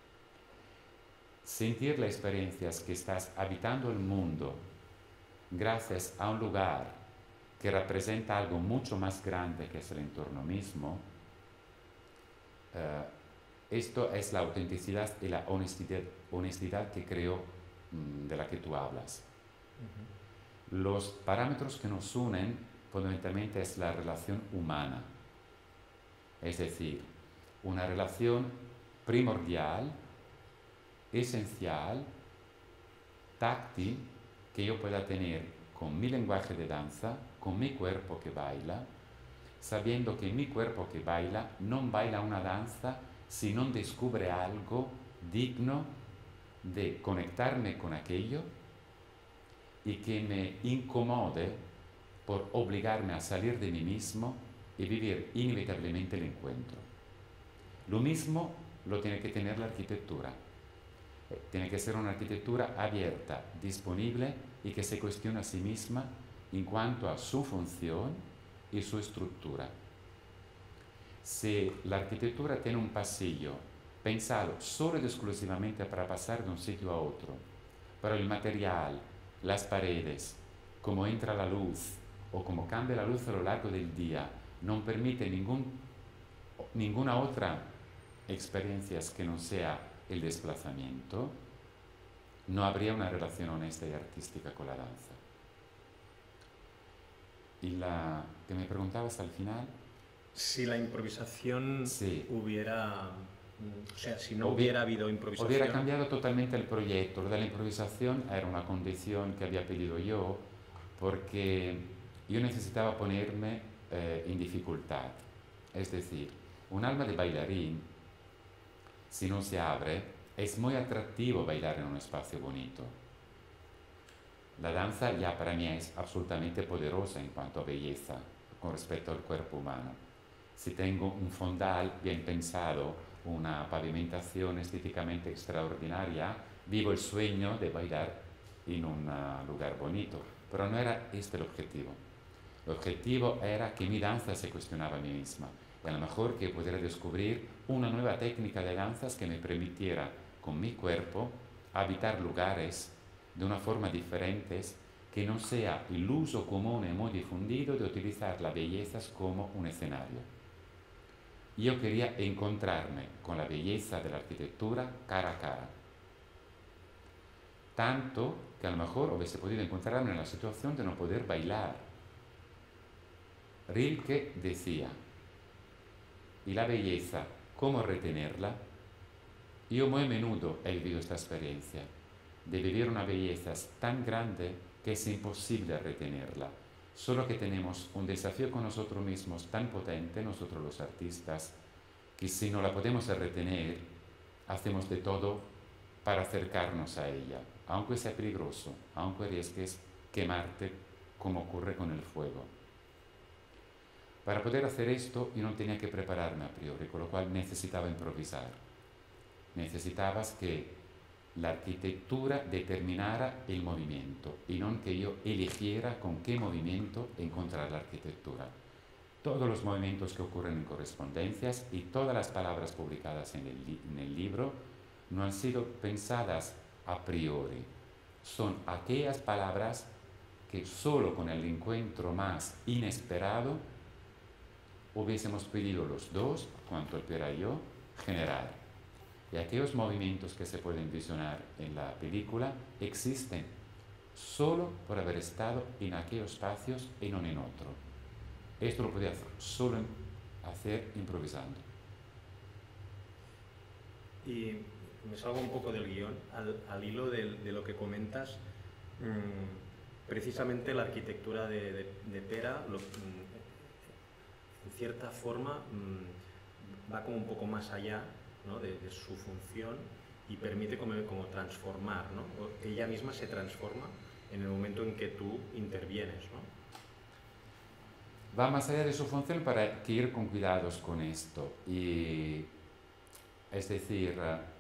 Sentir la experiencia es que estás habitando el mundo gracias a un lugar que representa algo mucho más grande que es el entorno mismo. Uh, esto es la autenticidad y la honestidad, honestidad que creo um, de la que tú hablas. Uh-huh. Los parámetros que nos unen fundamentalmente es la relación humana, es decir, una relación primordial, esencial, táctil, que yo pueda tener con mi lenguaje de danza, con mi cuerpo que baila, sabiendo que mi cuerpo que baila no baila una danza si no descubre algo digno de conectarme con aquello y que me incomode por obligarme a salir de mí mismo y vivir inevitablemente el encuentro. Lo mismo lo tiene que tener la arquitectura. Tiene que ser una arquitectura abierta, disponible y que se cuestione a sí misma en cuanto a su función y su estructura. Si la arquitectura tiene un pasillo pensado solo y exclusivamente para pasar de un sitio a otro, pero el material, las paredes, cómo entra la luz o cómo cambia la luz a lo largo del día, no permite ningún, ninguna otra experiencia que no sea el desplazamiento, no habría una relación honesta y artística con la danza. Y la que me preguntabas al final... Si la improvisación sí. hubiera... O sea, si no hubiera, hubiera habido improvisación... Hubiera cambiado totalmente el proyecto. Lo de la improvisación era una condición que había pedido yo porque yo necesitaba ponerme eh, en dificultad. Es decir, un alma de bailarín, si no se abre, es muy atractivo bailar en un espacio bonito. La danza ya para mí es absolutamente poderosa en cuanto a belleza con respecto al cuerpo humano. Si tengo un fondal bien pensado, una pavimentación estéticamente extraordinaria, vivo el sueño de bailar en un uh, lugar bonito. Pero no era este el objetivo. El objetivo era que mi danza se cuestionaba a mí misma. Y a lo mejor que pudiera descubrir una nueva técnica de danzas que me permitiera con mi cuerpo habitar lugares de una forma diferente, que no sea el uso común y muy difundido de utilizar las bellezas como un escenario. Yo quería encontrarme con la belleza de la arquitectura cara a cara. Tanto que a lo mejor hubiese podido encontrarme en la situación de no poder bailar. Rilke decía, ¿y la belleza, cómo retenerla? Yo muy a menudo he vivido esta experiencia de vivir una belleza tan grande que es imposible retenerla. Solo que tenemos un desafío con nosotros mismos tan potente, nosotros los artistas, que si no la podemos retener, hacemos de todo para acercarnos a ella, aunque sea peligroso, aunque arriesgues quemarte como ocurre con el fuego. Para poder hacer esto, yo no tenía que prepararme a priori, con lo cual necesitaba improvisar. Necesitabas que la arquitectura determinara el movimiento y no que yo eligiera con qué movimiento encontrar la arquitectura. Todos los movimientos que ocurren en correspondencias y todas las palabras publicadas en el, li en el libro no han sido pensadas a priori. Son aquellas palabras que solo con el encuentro más inesperado hubiésemos pedido los dos, cuanto el Pera y yo, generar. Y aquellos movimientos que se pueden visionar en la película existen solo por haber estado en aquellos espacios y no en otro. Esto lo podía hacer solo hacer improvisando. Y me salgo un poco del guión, al, al hilo de, de lo que comentas, mmm, precisamente la arquitectura de, de, de Pera, lo, mmm, en cierta forma, mmm, va como un poco más allá, ¿no?, de, de su función y permite como, como transformar, ¿no? Ella misma se transforma en el momento en que tú intervienes, ¿no? Va más allá de su función para que ir con cuidados con esto. Y, es decir,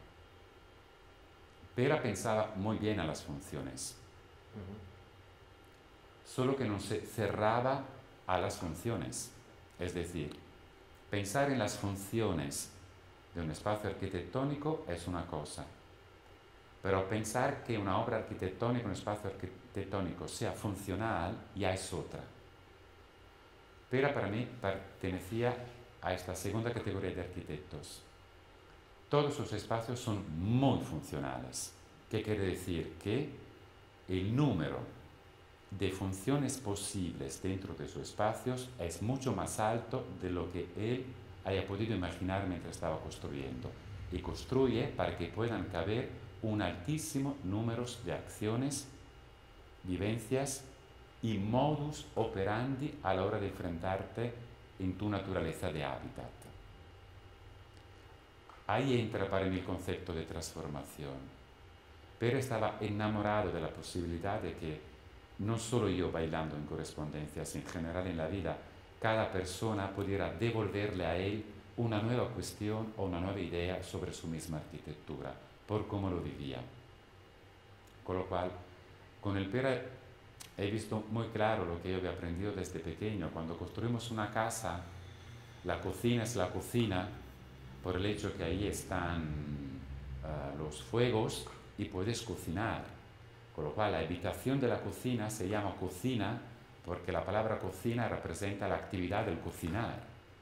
Pera pensaba muy bien a las funciones, uh-huh. Solo que no se cerraba a las funciones. Es decir, pensar en las funciones de un espacio arquitectónico es una cosa, pero pensar que una obra arquitectónica, un espacio arquitectónico sea funcional ya es otra. Pera para mí pertenecía a esta segunda categoría de arquitectos. Todos sus espacios son muy funcionales. ¿Qué quiere decir? Que el número de funciones posibles dentro de sus espacios es mucho más alto de lo que él haya podido imaginar mientras estaba construyendo. Y construye para que puedan caber un altísimo número de acciones, vivencias y modus operandi a la hora de enfrentarte en tu naturaleza de hábitat. Ahí entra para mí el concepto de transformación. Pero estaba enamorado de la posibilidad de que no solo yo bailando en correspondencias, en general en la vida, cada persona pudiera devolverle a él una nueva cuestión o una nueva idea sobre su misma arquitectura, por cómo lo vivía. Con lo cual, con el Pera he visto muy claro lo que yo había aprendido desde pequeño. Cuando construimos una casa, la cocina es la cocina por el hecho que ahí están uh, los fuegos y puedes cocinar. Con lo cual la habitación de la cocina se llama cocina porque la palabra cocina representa la actividad del cocinar.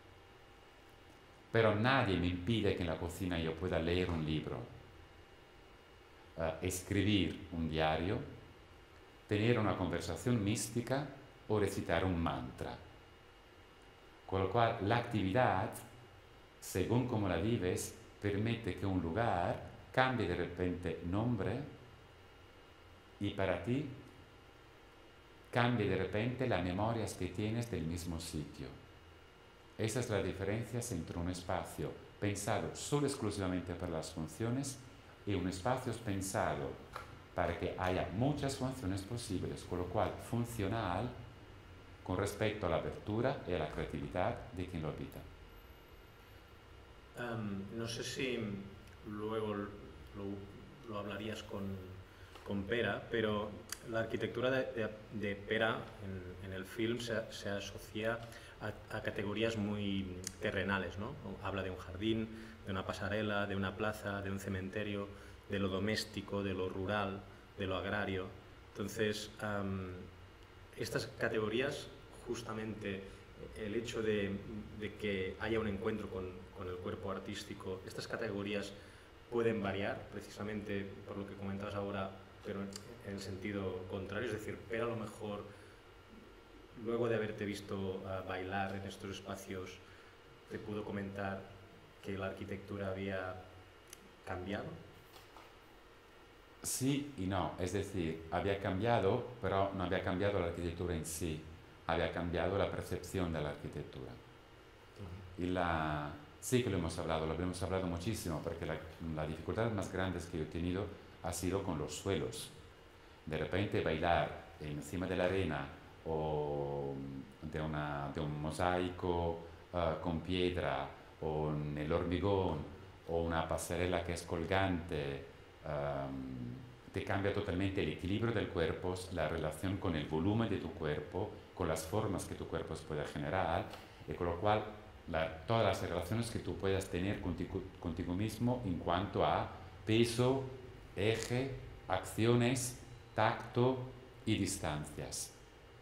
Pero nadie me impide que en la cocina yo pueda leer un libro, uh, escribir un diario, tener una conversación mística o recitar un mantra. Con lo cual la actividad, según como la vives, permite que un lugar cambie de repente nombre y para ti cambie de repente las memorias que tienes del mismo sitio. Esa es la diferencia entre un espacio pensado solo exclusivamente para las funciones y un espacio pensado para que haya muchas funciones posibles, con lo cual funcional con respecto a la apertura y a la creatividad de quien lo habita. Um, no sé si luego lo, lo hablarías con, con Pera, pero la arquitectura de, de, de Pera en, en el film se, se asocia a, a categorías muy terrenales, ¿no? Habla de un jardín, de una pasarela, de una plaza, de un cementerio, de lo doméstico, de lo rural, de lo agrario. Entonces, um, estas categorías, justamente el hecho de, de que haya un encuentro con, con el cuerpo artístico, estas categorías pueden variar, precisamente por lo que comentabas ahora, pero en el sentido contrario, es decir, pero a lo mejor, luego de haberte visto uh, bailar en estos espacios, te pudo comentar que la arquitectura había cambiado. Sí y no, es decir, había cambiado, pero no había cambiado la arquitectura en sí, había cambiado la percepción de la arquitectura. Uh-huh. Y la, sí que lo hemos hablado, lo hemos hablado muchísimo, porque la, la dificultad más grande que he tenido ha sido con los suelos. De repente bailar encima de la arena o de, una, de un mosaico uh, con piedra o en el hormigón o una pasarela que es colgante, um, te cambia totalmente el equilibrio del cuerpo, la relación con el volumen de tu cuerpo, con las formas que tu cuerpo puede generar, y con lo cual la, todas las relaciones que tú puedas tener contigo, contigo mismo en cuanto a peso, eje, acciones, tacto y distancias.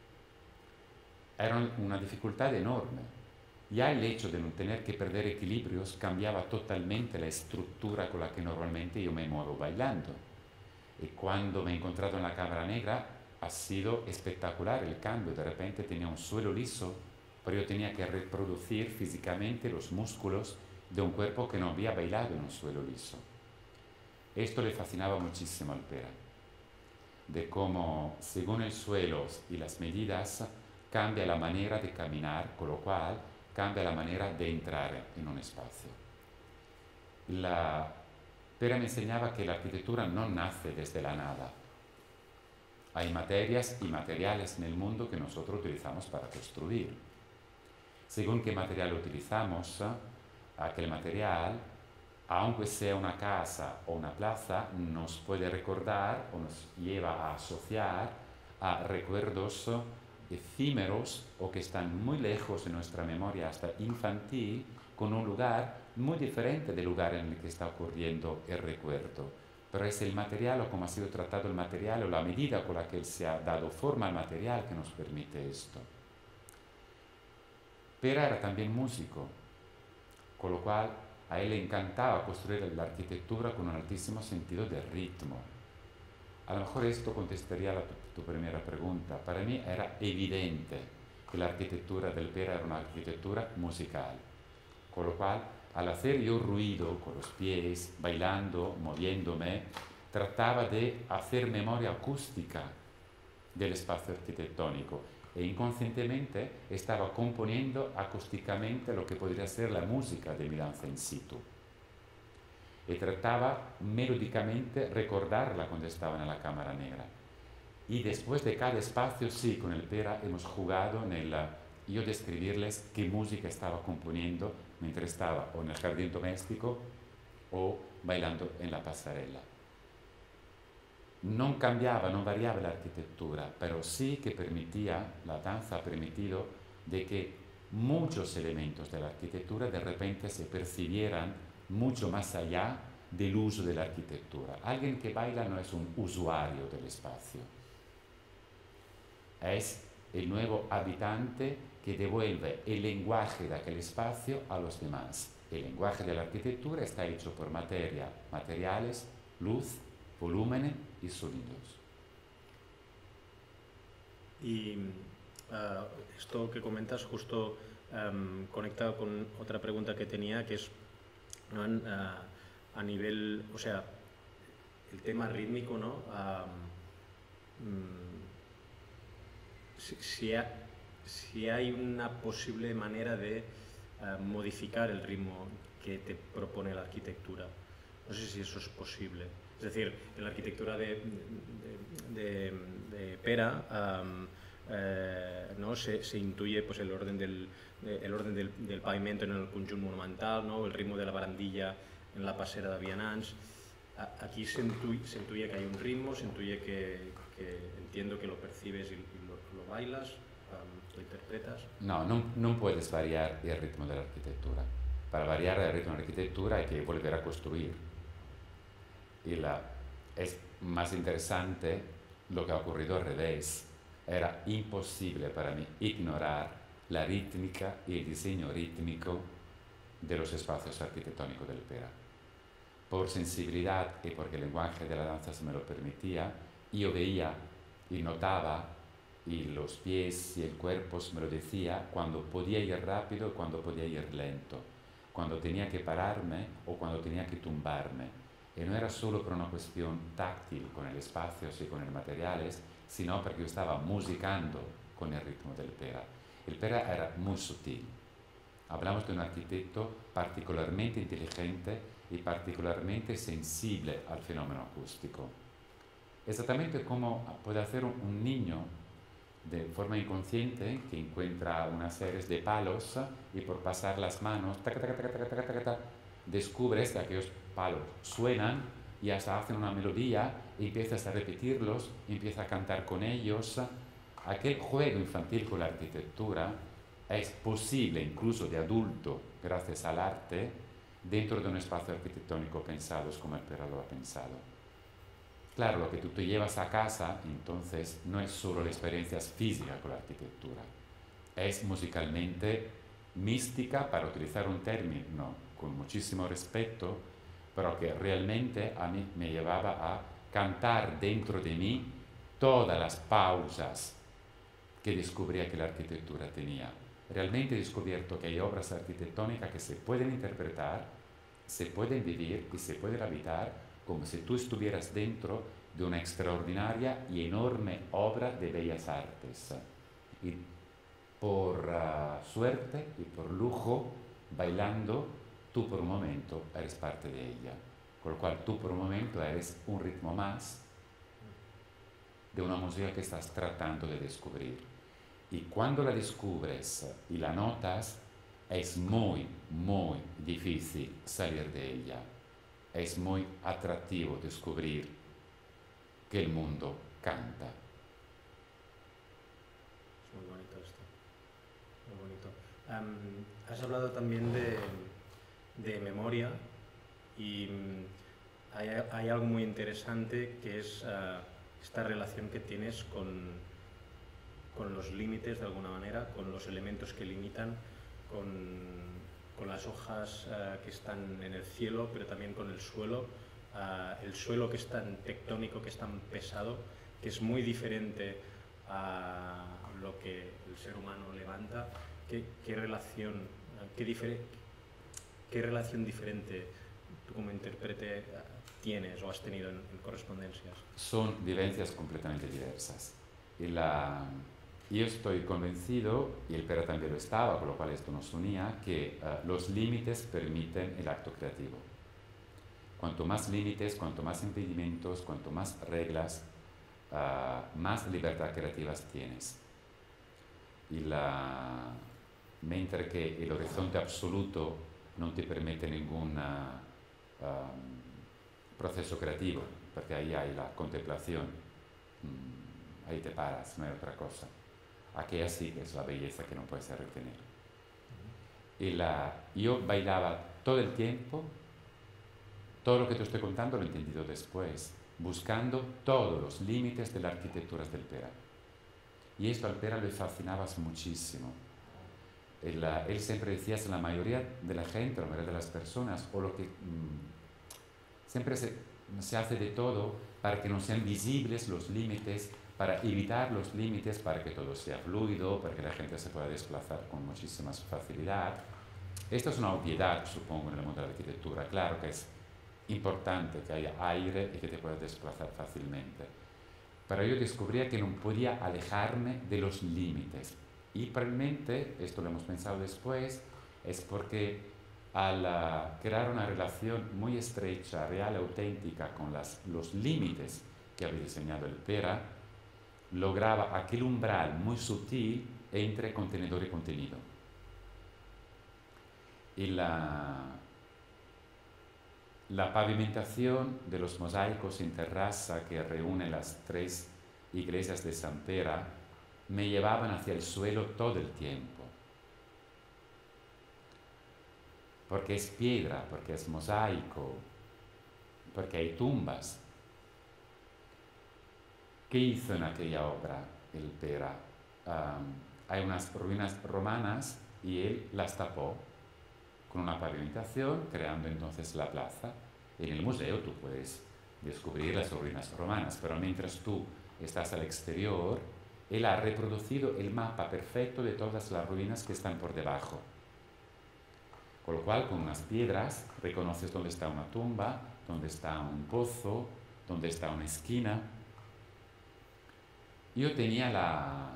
Era una dificultad enorme. Ya el hecho de no tener que perder equilibrios cambiaba totalmente la estructura con la que normalmente yo me muevo bailando. Y cuando me he encontrado en la cámara negra ha sido espectacular el cambio. De repente tenía un suelo liso, pero yo tenía que reproducir físicamente los músculos de un cuerpo que no había bailado en un suelo liso. Esto le fascinaba muchísimo al Pera, de cómo según el suelo y las medidas cambia la manera de caminar, con lo cual cambia la manera de entrar en un espacio. La Pera me enseñaba que la arquitectura no nace desde la nada. Hay materias y materiales en el mundo que nosotros utilizamos para construir. Según qué material utilizamos, aquel material, aunque sea una casa o una plaza, nos puede recordar o nos lleva a asociar a recuerdos efímeros o que están muy lejos en nuestra memoria hasta infantil, con un lugar muy diferente del lugar en el que está ocurriendo el recuerdo. Pero es el material o cómo ha sido tratado el material o la medida con la que se ha dado forma al material que nos permite esto. Pera era también músico, con lo cual a él le encantaba construir la arquitectura con un altísimo sentido de ritmo. A lo mejor esto contestaría a tu, tu primera pregunta. Para mí era evidente que la arquitectura del Pera era una arquitectura musical, con lo cual al hacer yo ruido con los pies, bailando, moviéndome, trataba de hacer memoria acústica del espacio arquitectónico e inconscientemente estaba componiendo acústicamente lo que podría ser la música de mi danza in situ. Y trataba melódicamente recordarla cuando estaba en la cámara negra. Y después de cada espacio, sí, con el Pera hemos jugado en el yo describirles qué música estaba componiendo mientras estaba o en el jardín doméstico o bailando en la pasarela. No cambiaba, no variaba la arquitectura, pero sí que permitía, la danza ha permitido de que muchos elementos de la arquitectura de repente se percibieran mucho más allá del uso de la arquitectura. Alguien que baila no es un usuario del espacio, es el nuevo habitante que devuelve el lenguaje de aquel espacio a los demás. El lenguaje de la arquitectura está hecho por materia, materiales, luz, volúmenes y sonidos. Y uh, esto que comentas justo um, conectado con otra pregunta que tenía, que es ¿no? uh, a nivel, o sea, el tema rítmico, ¿no? Um, um, si, si, ha, si hay una posible manera de uh, modificar el ritmo que te propone la arquitectura. No sé si eso es posible. Es decir, en la arquitectura de, de, de, de Pera um, eh, ¿no? se, se intuye pues, el orden, del, de, el orden del, del pavimento en el conjunt monumental, ¿no? El ritmo de la barandilla en la pasera de Vianants. Aquí se intuye, se intuye que hay un ritmo, se intuye que, que entiendo que lo percibes y, y lo, lo bailas, um, lo interpretas. No, no, no puedes variar el ritmo de la arquitectura. Para variar el ritmo de la arquitectura hay que volver a construir. Y la, es más interesante lo que ha ocurrido al revés. Era imposible para mí ignorar la rítmica y el diseño rítmico de los espacios arquitectónicos del Pera. Por sensibilidad y porque el lenguaje de la danza se me lo permitía, yo veía y notaba, y los pies y el cuerpo me lo decía, cuando podía ir rápido y cuando podía ir lento, cuando tenía que pararme o cuando tenía que tumbarme. Y no era solo por una cuestión táctil con el espacio y con los materiales, sino porque yo estaba musicando con el ritmo del Pera. El Pera era muy sutil. Hablamos de un arquitecto particularmente inteligente y particularmente sensible al fenómeno acústico. Exactamente como puede hacer un niño de forma inconsciente que encuentra una serie de palos y por pasar las manos taca, taca, taca, taca, taca, taca, descubres que aquellos palos suenan y hasta hacen una melodía y empiezas a repetirlos, y empiezas a cantar con ellos. Aquel juego infantil con la arquitectura es posible incluso de adulto, gracias al arte, dentro de un espacio arquitectónico pensado es como el Pera lo ha pensado. Claro, lo que tú te llevas a casa, entonces, no es solo la experiencia física con la arquitectura, es musicalmente mística, para utilizar un término con muchísimo respeto, pero que realmente a mí me llevaba a cantar dentro de mí todas las pausas que descubría que la arquitectura tenía. Realmente he descubierto que hay obras arquitectónicas que se pueden interpretar, se pueden vivir y se pueden habitar como si tú estuvieras dentro de una extraordinaria y enorme obra de bellas artes. Y por uh, suerte y por lujo, bailando, tú por un momento eres parte de ella. Con lo cual tú por un momento eres un ritmo más de una música que estás tratando de descubrir. Y cuando la descubres y la notas, es muy, muy difícil salir de ella. Es muy atractivo descubrir que el mundo canta. Es muy bonito esto. Muy bonito. Um, has hablado también de, de memoria y um, hay, hay algo muy interesante que es uh, esta relación que tienes con, con los límites de alguna manera, con los elementos que limitan, con, con las hojas uh, que están en el cielo, pero también con el suelo, uh, el suelo que es tan tectónico, que es tan pesado, que es muy diferente a lo que el ser humano levanta. ¿Qué, qué relación, qué, difer qué relación diferente tú como intérprete tienes o has tenido en, en correspondencias? Son vivencias completamente diversas. Y la, yo estoy convencido, y el Pera también lo estaba, con lo cual esto nos unía, que uh, los límites permiten el acto creativo. Cuanto más límites, cuanto más impedimentos, cuanto más reglas, uh, más libertad creativas tienes. Y la, mentre che l'orizzonte assoluto non ti permette ningún uh, um, proceso creativo, perché ahí hay la contemplación, mm, ahí te paras, no hay otra cosa. Aquella sí que es la belleza que no puedes retener. Uh-huh. Y la, yo bailaba todo el tiempo, todo lo que te estoy contando lo he entendido después, buscando todos los límites de la arquitectura del Pera. Y esto al Pera le fascinaba muchísimo. Él, él siempre decía que la mayoría de la gente, la mayoría de las personas, o lo que mmm, siempre se, se hace de todo para que no sean visibles los límites, para evitar los límites, para que todo sea fluido, para que la gente se pueda desplazar con muchísima facilidad. Esto es una obviedad, supongo, en el mundo de la arquitectura. Claro que es importante que haya aire y que te puedas desplazar fácilmente. Pero yo descubría que no podía alejarme de los límites. Y probablemente, esto lo hemos pensado después, es porque al uh, crear una relación muy estrecha, real, auténtica con las, los límites que había diseñado el Pera, lograba aquel umbral muy sutil entre contenedor y contenido. Y la, la pavimentación de los mosaicos en terraza que reúnen las tres iglesias de San Pera me llevaban hacia el suelo todo el tiempo. Porque es piedra, porque es mosaico, porque hay tumbas. ¿Qué hizo en aquella obra el Pera? Um, hay unas ruinas romanas y él las tapó con una pavimentación, creando entonces la plaza. En el museo tú puedes descubrir las ruinas romanas, pero mientras tú estás al exterior, él ha reproducido el mapa perfecto de todas las ruinas que están por debajo. Con lo cual, con unas piedras, reconoces dónde está una tumba, dónde está un pozo, dónde está una esquina. Yo tenía la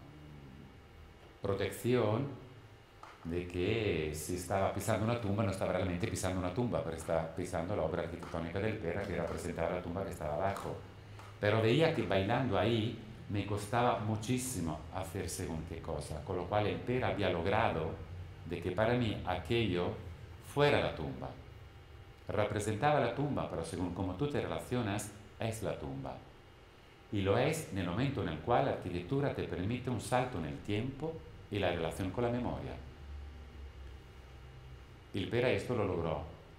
protección de que si estaba pisando una tumba, no estaba realmente pisando una tumba, pero estaba pisando la obra arquitectónica del Pera que representaba la tumba que estaba abajo. Pero veía que bailando ahí me costaba muchísimo hacer según qué cosa, con lo cual el Pera había logrado de que para mí aquello fuera la tumba. Representaba la tumba, pero según como tú te relacionas, es la tumba. Y lo es en el momento en el cual la arquitectura te permite un salto en el tiempo y la relación con la memoria. El Pera esto lo logró,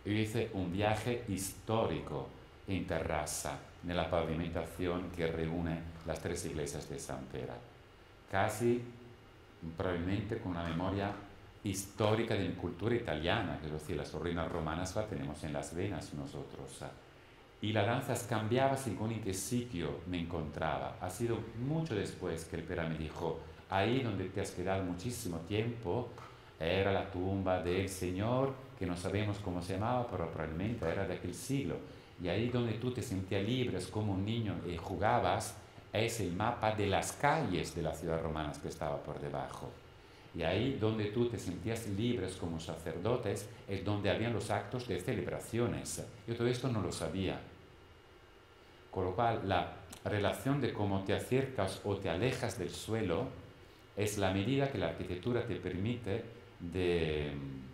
Io hice un viaje histórico in terrazza, nella pavimentazione che riúne las tres iglesias de San Pera. Casi, probabilmente con una memoria histórica de mi cultura italiana, que es decir, las ruinas romanas las tenemos en las venas nosotros. Y la danza cambiaba según en qué sitio me encontraba. Ha sido mucho después que el Pera me dijo, ahí donde te has quedado muchísimo tiempo, era la tumba del Señor, que no sabemos cómo se llamaba, pero probablemente era de aquel siglo. Y ahí donde tú te sentías libre como un niño y jugabas, es el mapa de las calles de la ciudad romana que estaba por debajo. Y ahí donde tú te sentías libres como sacerdotes es donde habían los actos de celebraciones. Yo todo esto no lo sabía. Con lo cual, la relación de cómo te acercas o te alejas del suelo es la medida que la arquitectura te permite de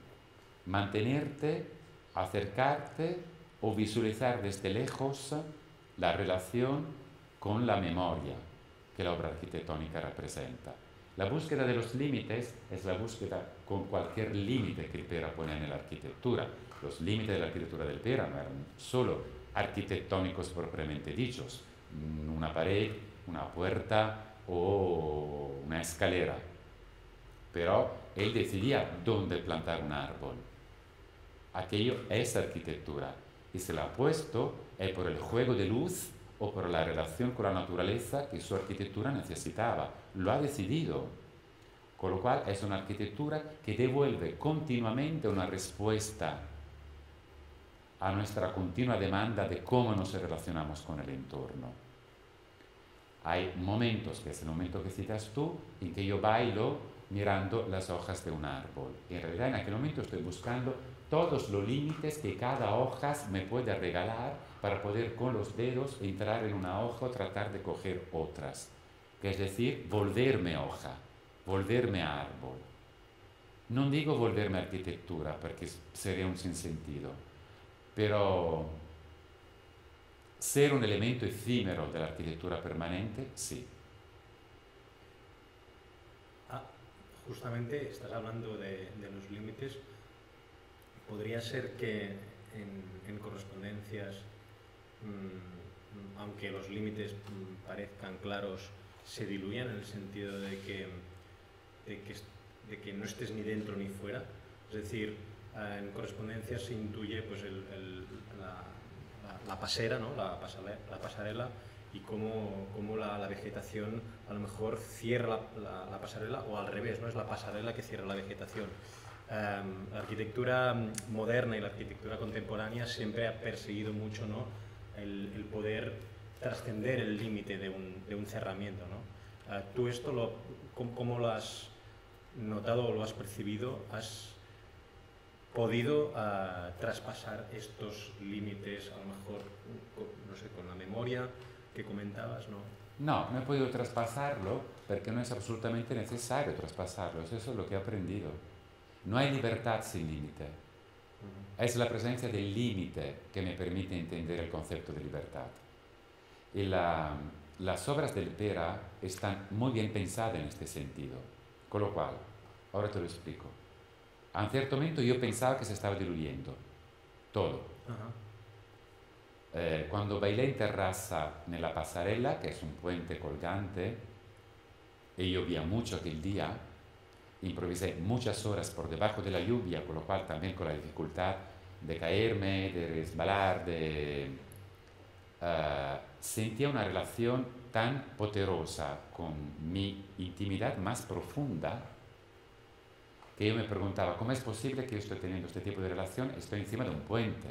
mantenerte, acercarte o visualizar desde lejos la relación con la memoria que la obra arquitectónica representa. La búsqueda de los límites es la búsqueda con cualquier límite que el Pera pone en la arquitectura. Los límites de la arquitectura del Pera no eran solo arquitectónicos propiamente dichos, una pared, una puerta o una escalera, pero él decidía dónde plantar un árbol. Aquello es arquitectura y se la ha puesto es por el juego de luz o por la relación con la naturaleza que su arquitectura necesitaba. Lo ha decidido, con lo cual es una arquitectura que devuelve continuamente una respuesta a nuestra continua demanda de cómo nos relacionamos con el entorno. Hay momentos, que es el momento que citas tú, en que yo bailo mirando las hojas de un árbol. Y en realidad en aquel momento estoy buscando todos los límites que cada hoja me puede regalar para poder con los dedos entrar en una hoja o tratar de coger otras. Que es decir, volverme hoja, volverme árbol. No digo volverme arquitectura porque sería un sinsentido, pero ser un elemento efímero de la arquitectura permanente, sí. Ah, justamente estás hablando de, de los límites. Podría ser que en, en correspondencias, mmm, aunque los límites mmm, parezcan claros, se diluyan en el sentido de que, de, que, de que no estés ni dentro ni fuera. Es decir, eh, en correspondencias se intuye pues, el, el, la, la, la pasera, ¿no? la, pasarela, la pasarela y cómo, cómo la, la vegetación a lo mejor cierra la, la, la pasarela, o al revés, ¿no? Es la pasarela que cierra la vegetación. Um, la arquitectura moderna y la arquitectura contemporánea siempre ha perseguido mucho, ¿no? el, el poder trascender el límite de un, de un cerramiento, ¿no? Uh, ¿Tú esto lo, cómo, cómo lo has notado o lo has percibido? ¿Has podido uh, traspasar estos límites, a lo mejor, con, no sé, con la memoria que comentabas, ¿no? No, no he podido traspasarlo porque no es absolutamente necesario traspasarlo. Eso es lo que he aprendido. No hay libertad sin límite. Es la presencia del límite que me permite entender el concepto de libertad. Y la, las obras del Pera están muy bien pensadas en este sentido. Con lo cual, ahora te lo explico. A un cierto momento yo pensaba que se estaba diluyendo todo. Uh-huh. eh, cuando bailé en terraza nella pasarela, que es un puente colgante, y llovía mucho aquel día, improvisé muchas horas por debajo de la lluvia, con lo cual también con la dificultad de caerme, de resbalar, de... Uh, sentía una relación tan poderosa con mi intimidad más profunda que yo me preguntaba, ¿cómo es posible que yo estoy teniendo este tipo de relación? Estoy encima de un puente.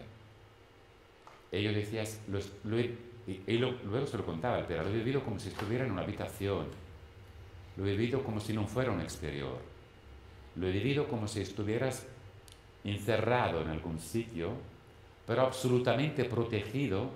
Y yo decía, lo, lo he, y lo, luego se lo contaba, pero lo he vivido como si estuviera en una habitación. Lo he vivido como si no fuera un exterior. Lo he vivido como si estuvieras encerrado en algún sitio, pero absolutamente protegido,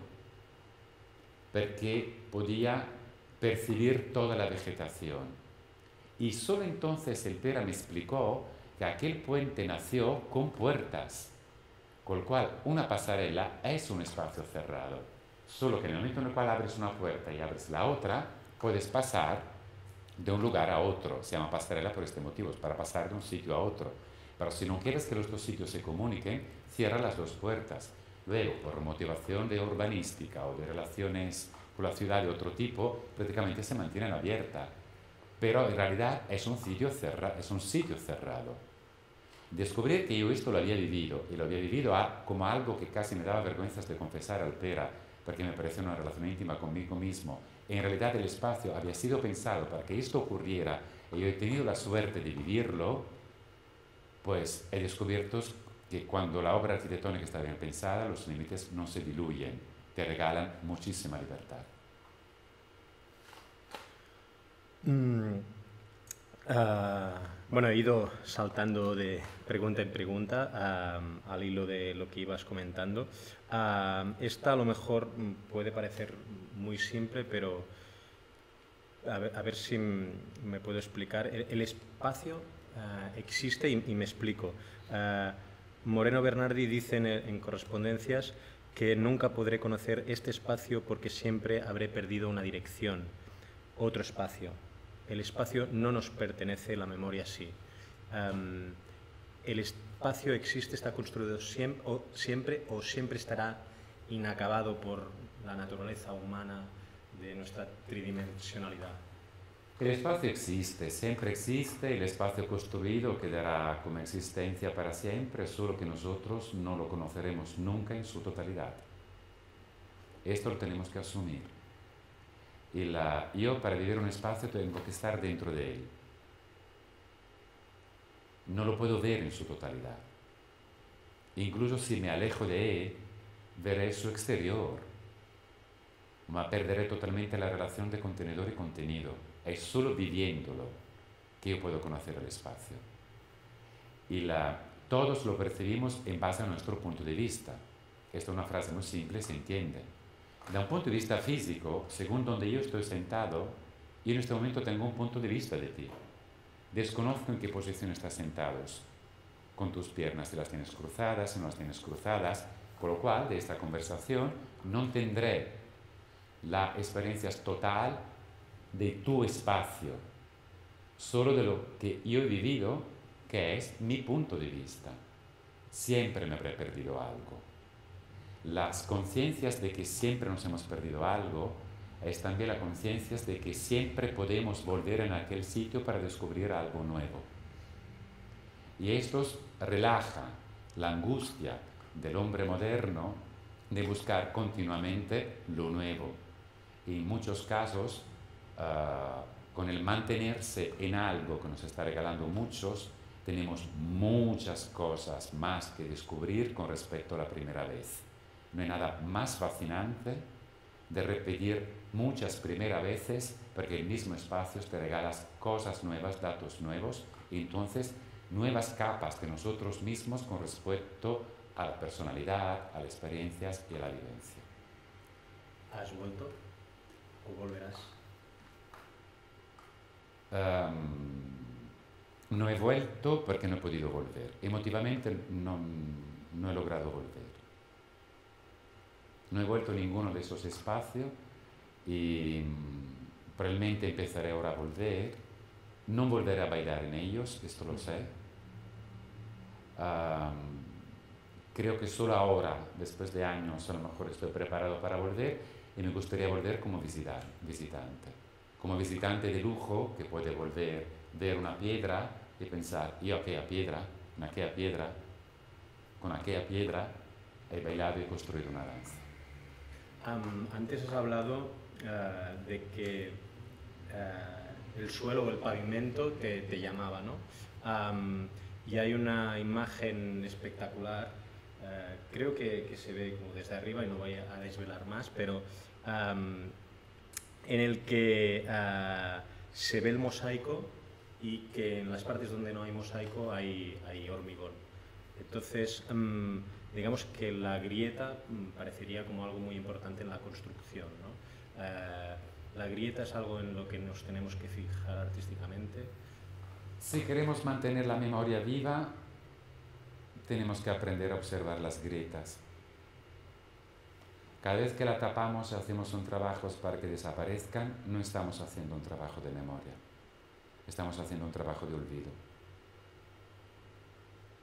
porque podía percibir toda la vegetación. Y solo entonces el Pera me explicó que aquel puente nació con puertas, con lo cual una pasarela es un espacio cerrado. Solo que en el momento en el cual abres una puerta y abres la otra, puedes pasar de un lugar a otro. Se llama pasarela por este motivo, es para pasar de un sitio a otro. Pero si no quieres que los dos sitios se comuniquen, cierra las dos puertas. Luego, por motivación de urbanística o de relaciones con la ciudad de otro tipo, prácticamente se mantienen abiertas. Pero en realidad es un sitio cerrado. Es un sitio cerrado. Descubrir que yo esto lo había vivido, y lo había vivido a, como algo que casi me daba vergüenza de confesar al Pera, porque me parecía una relación íntima conmigo mismo. En realidad el espacio había sido pensado para que esto ocurriera, y yo he tenido la suerte de vivirlo, pues he descubierto que cuando la obra arquitectónica está bien pensada, los límites no se diluyen, te regalan muchísima libertad. Mm, uh, bueno, he ido saltando de pregunta en pregunta uh, al hilo de lo que ibas comentando. Uh, esta a lo mejor puede parecer muy simple, pero a ver, a ver si me puedo explicar. El, el espacio uh, existe y, y me explico. Uh, Moreno Bernardi dice en, en correspondencias que nunca podré conocer este espacio porque siempre habré perdido una dirección, otro espacio. El espacio no nos pertenece, la memoria sí. Um, el espacio existe, está construido siempre o, siempre o siempre estará inacabado por la naturaleza humana de nuestra tridimensionalidad. El espacio existe, siempre existe, el espacio construido quedará como existencia para siempre, solo que nosotros no lo conoceremos nunca en su totalidad. Esto lo tenemos que asumir. Y la, yo para vivir un espacio tengo que estar dentro de él. No lo puedo ver en su totalidad. Incluso si me alejo de él, veré su exterior. Ma perderé totalmente la relación de contenedor y contenido. Es solo viviéndolo que yo puedo conocer el espacio. Y la, todos lo percibimos en base a nuestro punto de vista. Esta es una frase muy simple, se entiende. Da un punto de vista físico, según donde yo estoy sentado, yo en este momento tengo un punto de vista de ti. Desconozco en qué posición estás sentado, con tus piernas, si las tienes cruzadas, si no las tienes cruzadas, por lo cual de esta conversación no tendré la experiencia total de tu espacio, solo de lo que yo he vivido, que es mi punto de vista. Siempre me habré perdido algo. Las conciencias de que siempre nos hemos perdido algo es también la conciencia de que siempre podemos volver en aquel sitio para descubrir algo nuevo. Y esto relaja la angustia del hombre moderno de buscar continuamente lo nuevo. Y en muchos casos, uh, con el mantenerse en algo que nos está regalando muchos, tenemos muchas cosas más que descubrir con respecto a la primera vez. No hay nada más fascinante de repetir muchas primeras veces, porque el mismo espacio te regala cosas nuevas, datos nuevos, y entonces nuevas capas de nosotros mismos con respecto a la personalidad, a las experiencias y a la vivencia. ¿Has vuelto o volverás? Um, no he vuelto porque no he podido volver. Emotivamente no, no he logrado volver. No he vuelto a ninguno de esos espacios y um, probablemente empezaré ahora a volver. No volveré a bailar en ellos, esto lo sé. Um, creo que solo ahora, después de años, a lo mejor estoy preparado para volver y me gustaría volver como visitar, visitante. Como visitante de lujo que puede volver, ver una piedra y pensar, yo aquella piedra, en aquella piedra, con aquella piedra he bailado y construido una danza. Um, antes has hablado uh, de que uh, el suelo o el pavimento te, te llamaba, ¿no? Um, y hay una imagen espectacular, uh, creo que, que se ve como desde arriba y no voy a desvelar más, pero um, en el que uh, se ve el mosaico y que en las partes donde no hay mosaico hay, hay hormigón. Entonces, um, digamos que la grieta um, parecería como algo muy importante en la construcción, ¿no? Uh, ¿La grieta es algo en lo que nos tenemos que fijar artísticamente? Si queremos mantener la memoria viva, tenemos que aprender a observar las grietas. Cada vez que la tapamos y hacemos un trabajo para que desaparezcan, no estamos haciendo un trabajo de memoria. Estamos haciendo un trabajo de olvido.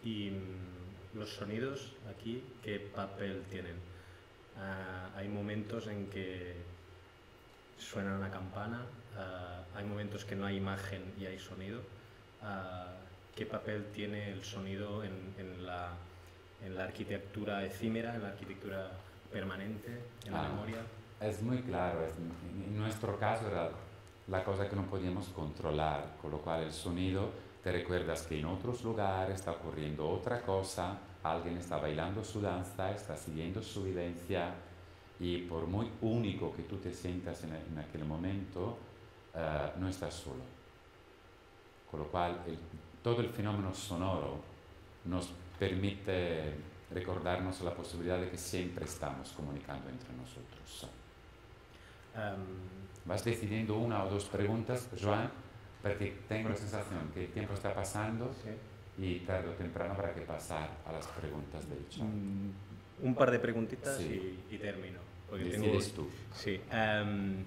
y mm, los sonidos aquí, ¿qué papel tienen? Uh, hay momentos en que suena una campana, uh, hay momentos que no hay imagen y hay sonido. Uh, ¿Qué papel tiene el sonido en, en, la, en la arquitectura efímera, en la arquitectura permanente, en la ah, memoria? Es muy claro, es, en nuestro caso era la cosa que no podíamos controlar, con lo cual el sonido te recuerdas que en otros lugares está ocurriendo otra cosa, alguien está bailando su danza, está siguiendo su vivencia, y por muy único que tú te sientas en, en aquel momento, uh, no estás solo. Con lo cual el, todo el fenómeno sonoro nos permite recordarnos la posibilidad de que siempre estamos comunicando entre nosotros. Um, Vas decidiendo una o dos preguntas, Joan, porque tengo la sensación que el tiempo está pasando, sí, y tarde o temprano habrá que pasar a las preguntas del chat. Mm, un par de preguntitas, sí, y, y termino. Decides tengo... tú. Sí. Um,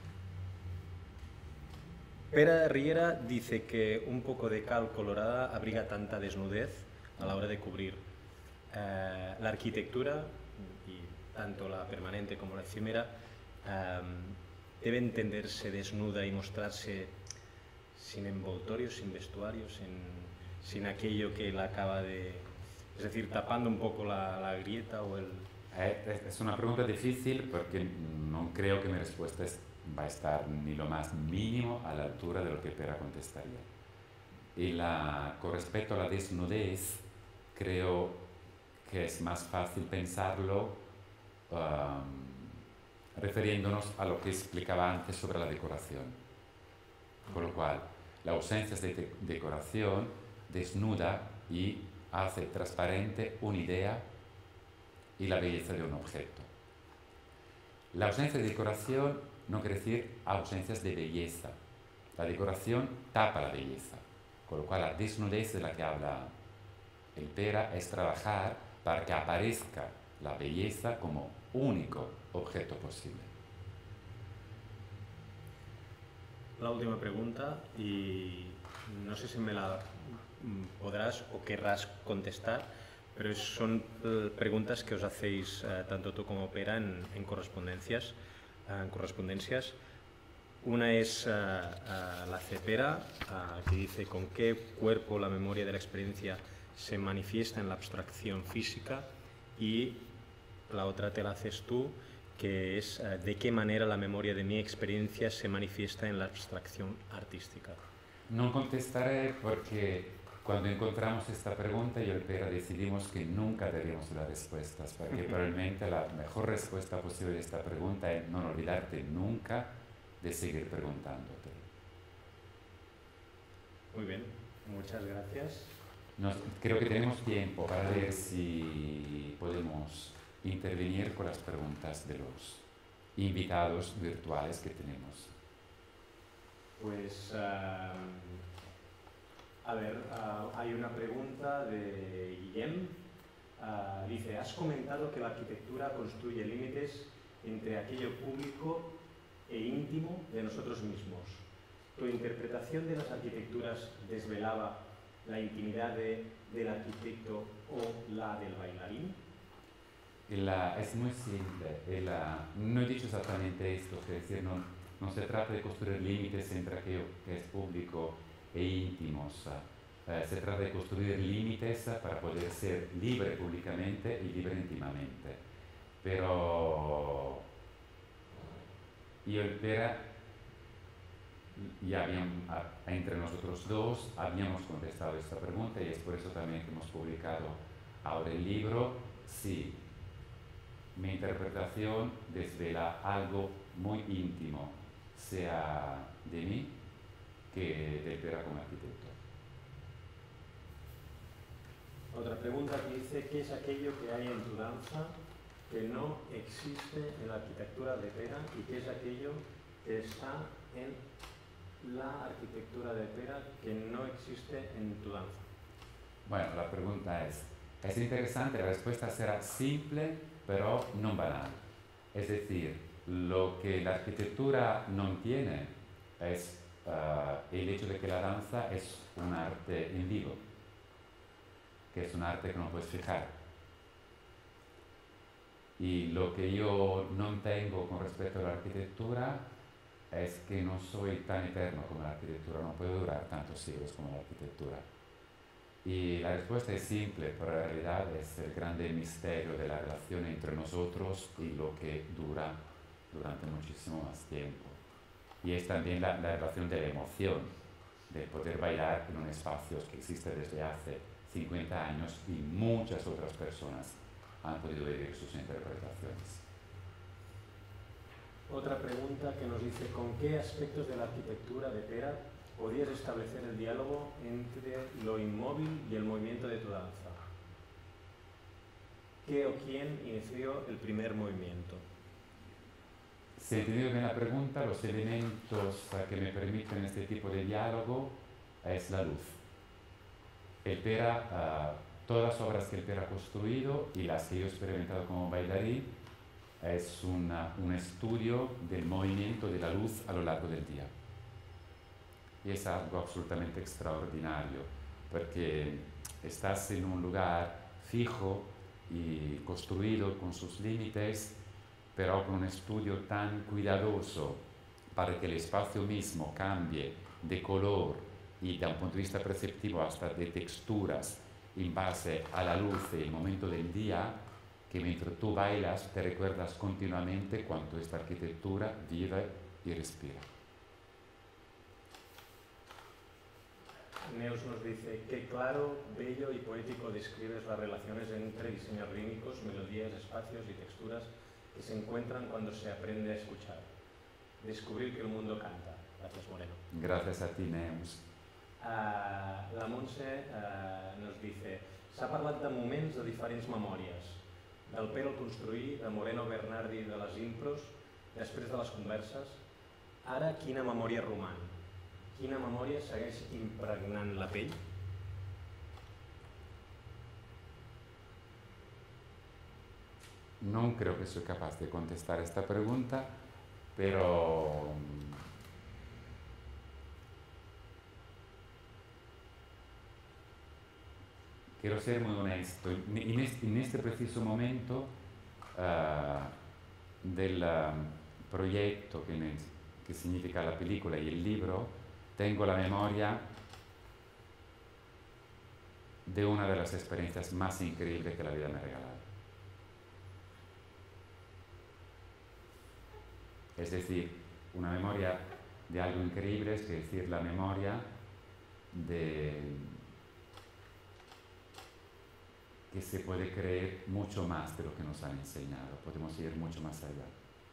Pera Riera dice que un poco de cal colorada abriga tanta desnudez a la hora de cubrir uh, la arquitectura, y tanto la permanente como la efímera, um, debe entenderse desnuda y mostrarse sin envoltorio, sin vestuario, sin, sin aquello que la acaba de... Es decir, tapando un poco la, la grieta o el... Es una pregunta difícil porque no creo que mi respuesta es, va a estar ni lo más mínimo a la altura de lo que Pera contestaría. Y la, con respecto a la desnudez, creo que es más fácil pensarlo um, refiriéndonos a lo que explicaba antes sobre la decoración. Con lo cual, la ausencia de de decoración desnuda y hace transparente una idea y la belleza de un objeto. La ausencia de decoración no quiere decir ausencias de belleza. La decoración tapa la belleza, con lo cual la desnudez de la que habla el Pera es trabajar para que aparezca la belleza como único objeto posible. La última pregunta, y no sé si me la podrás o querrás contestar, pero son preguntas que os hacéis uh, tanto tú como Pera en, en correspondencias. Uh, en correspondencias. Una es uh, uh, la Cepera, uh, que dice con qué cuerpo la memoria de la experiencia se manifiesta en la abstracción física, y la otra te la haces tú, que es uh, de qué manera la memoria de mi experiencia se manifiesta en la abstracción artística. No contestaré porque cuando encontramos esta pregunta yo y el Pera decidimos que nunca daríamos las respuestas, porque probablemente la mejor respuesta posible a esta pregunta es no olvidarte nunca de seguir preguntándote. Muy bien, muchas gracias. Nos, creo que tenemos tiempo para ver si podemos intervenir con las preguntas de los invitados virtuales que tenemos. Pues, uh, a ver, uh, hay una pregunta de Guillem. Uh, dice, has comentado que la arquitectura construye límites entre aquello público e íntimo de nosotros mismos. ¿Tu interpretación de las arquitecturas desvelaba la intimidad de, del arquitecto o la del bailarín? La, es muy simple. La, no he dicho exactamente esto, es decir, no, no se trata de construir límites entre aquello que es público e íntimos. Eh, se trata de construir límites para poder ser libre públicamente y libre íntimamente. Pero yo y Pera, ya habíamos, entre nosotros dos, habíamos contestado esta pregunta, y es por eso también que hemos publicado ahora el libro. Sí, mi interpretación desvela algo muy íntimo, sea de mí que de Pera como arquitecto. Otra pregunta que dice, ¿qué es aquello que hay en tu danza que no existe en la arquitectura de Pera, y qué es aquello que está en la arquitectura de Pera que no existe en tu danza? Bueno, la pregunta es, es interesante, la respuesta será simple, pero no banal. Es decir, lo que la arquitectura no tiene es uh, el hecho de que la danza es un arte en vivo. que es un arte que no puedes fijar. Y lo que yo no tengo con respecto a la arquitectura es que no soy tan eterno como la arquitectura, no puedo durar tantos siglos como la arquitectura. Y la respuesta es simple, pero en realidad es el grande misterio de la relación entre nosotros y lo que dura durante muchísimo más tiempo. Y es también la, la relación de la emoción, de poder bailar en un espacio que existe desde hace cincuenta años y muchas otras personas han podido vivir sus interpretaciones. Otra pregunta que nos dice, ¿con qué aspectos de la arquitectura de Pera podías establecer el diálogo entre lo inmóvil y el movimiento de tu danza? ¿Qué o quién inició el primer movimiento? Si he entendido bien la pregunta, los elementos que me permiten este tipo de diálogo es la luz. El Pera, uh, todas las obras que el Pera ha construido y las que yo he experimentado como bailarín, es una, un estudio del movimiento de la luz a lo largo del día. Y es algo absolutamente extraordinario, porque estás en un lugar fijo y construido con sus límites, pero con un estudio tan cuidadoso para que el espacio mismo cambie de color y de un punto de vista perceptivo hasta de texturas en base a la luz y el momento del día, que mientras tú bailas te recuerdas continuamente cuánto esta arquitectura vive y respira. Neus nos dice, qué claro, bello y poético describes las relaciones entre diseños rítmicos, melodías, espacios y texturas que se encuentran cuando se aprende a escuchar. Descubrir que el mundo canta. Gracias, Moreno. Gracias a ti, Neus. Uh, la Montse uh, nos dice, s'ha parlat de moments de diferents memòries, del Pera al construir, de Moreno Bernardi de les impros, després de les converses. Ara, quina memòria roman? Quina memòria segueix impregnant la pell? No creo que soy capaz de contestar esta pregunta, pero quiero ser muy honesto. En este, en este preciso momento uh, del um, proyecto que, ne, que significa la película y el libro, tengo la memoria de una de las experiencias más increíbles que la vida me ha regalado. Es decir, una memoria de algo increíble, es decir, la memoria de que se puede creer mucho más de lo que nos han enseñado, podemos ir mucho más allá.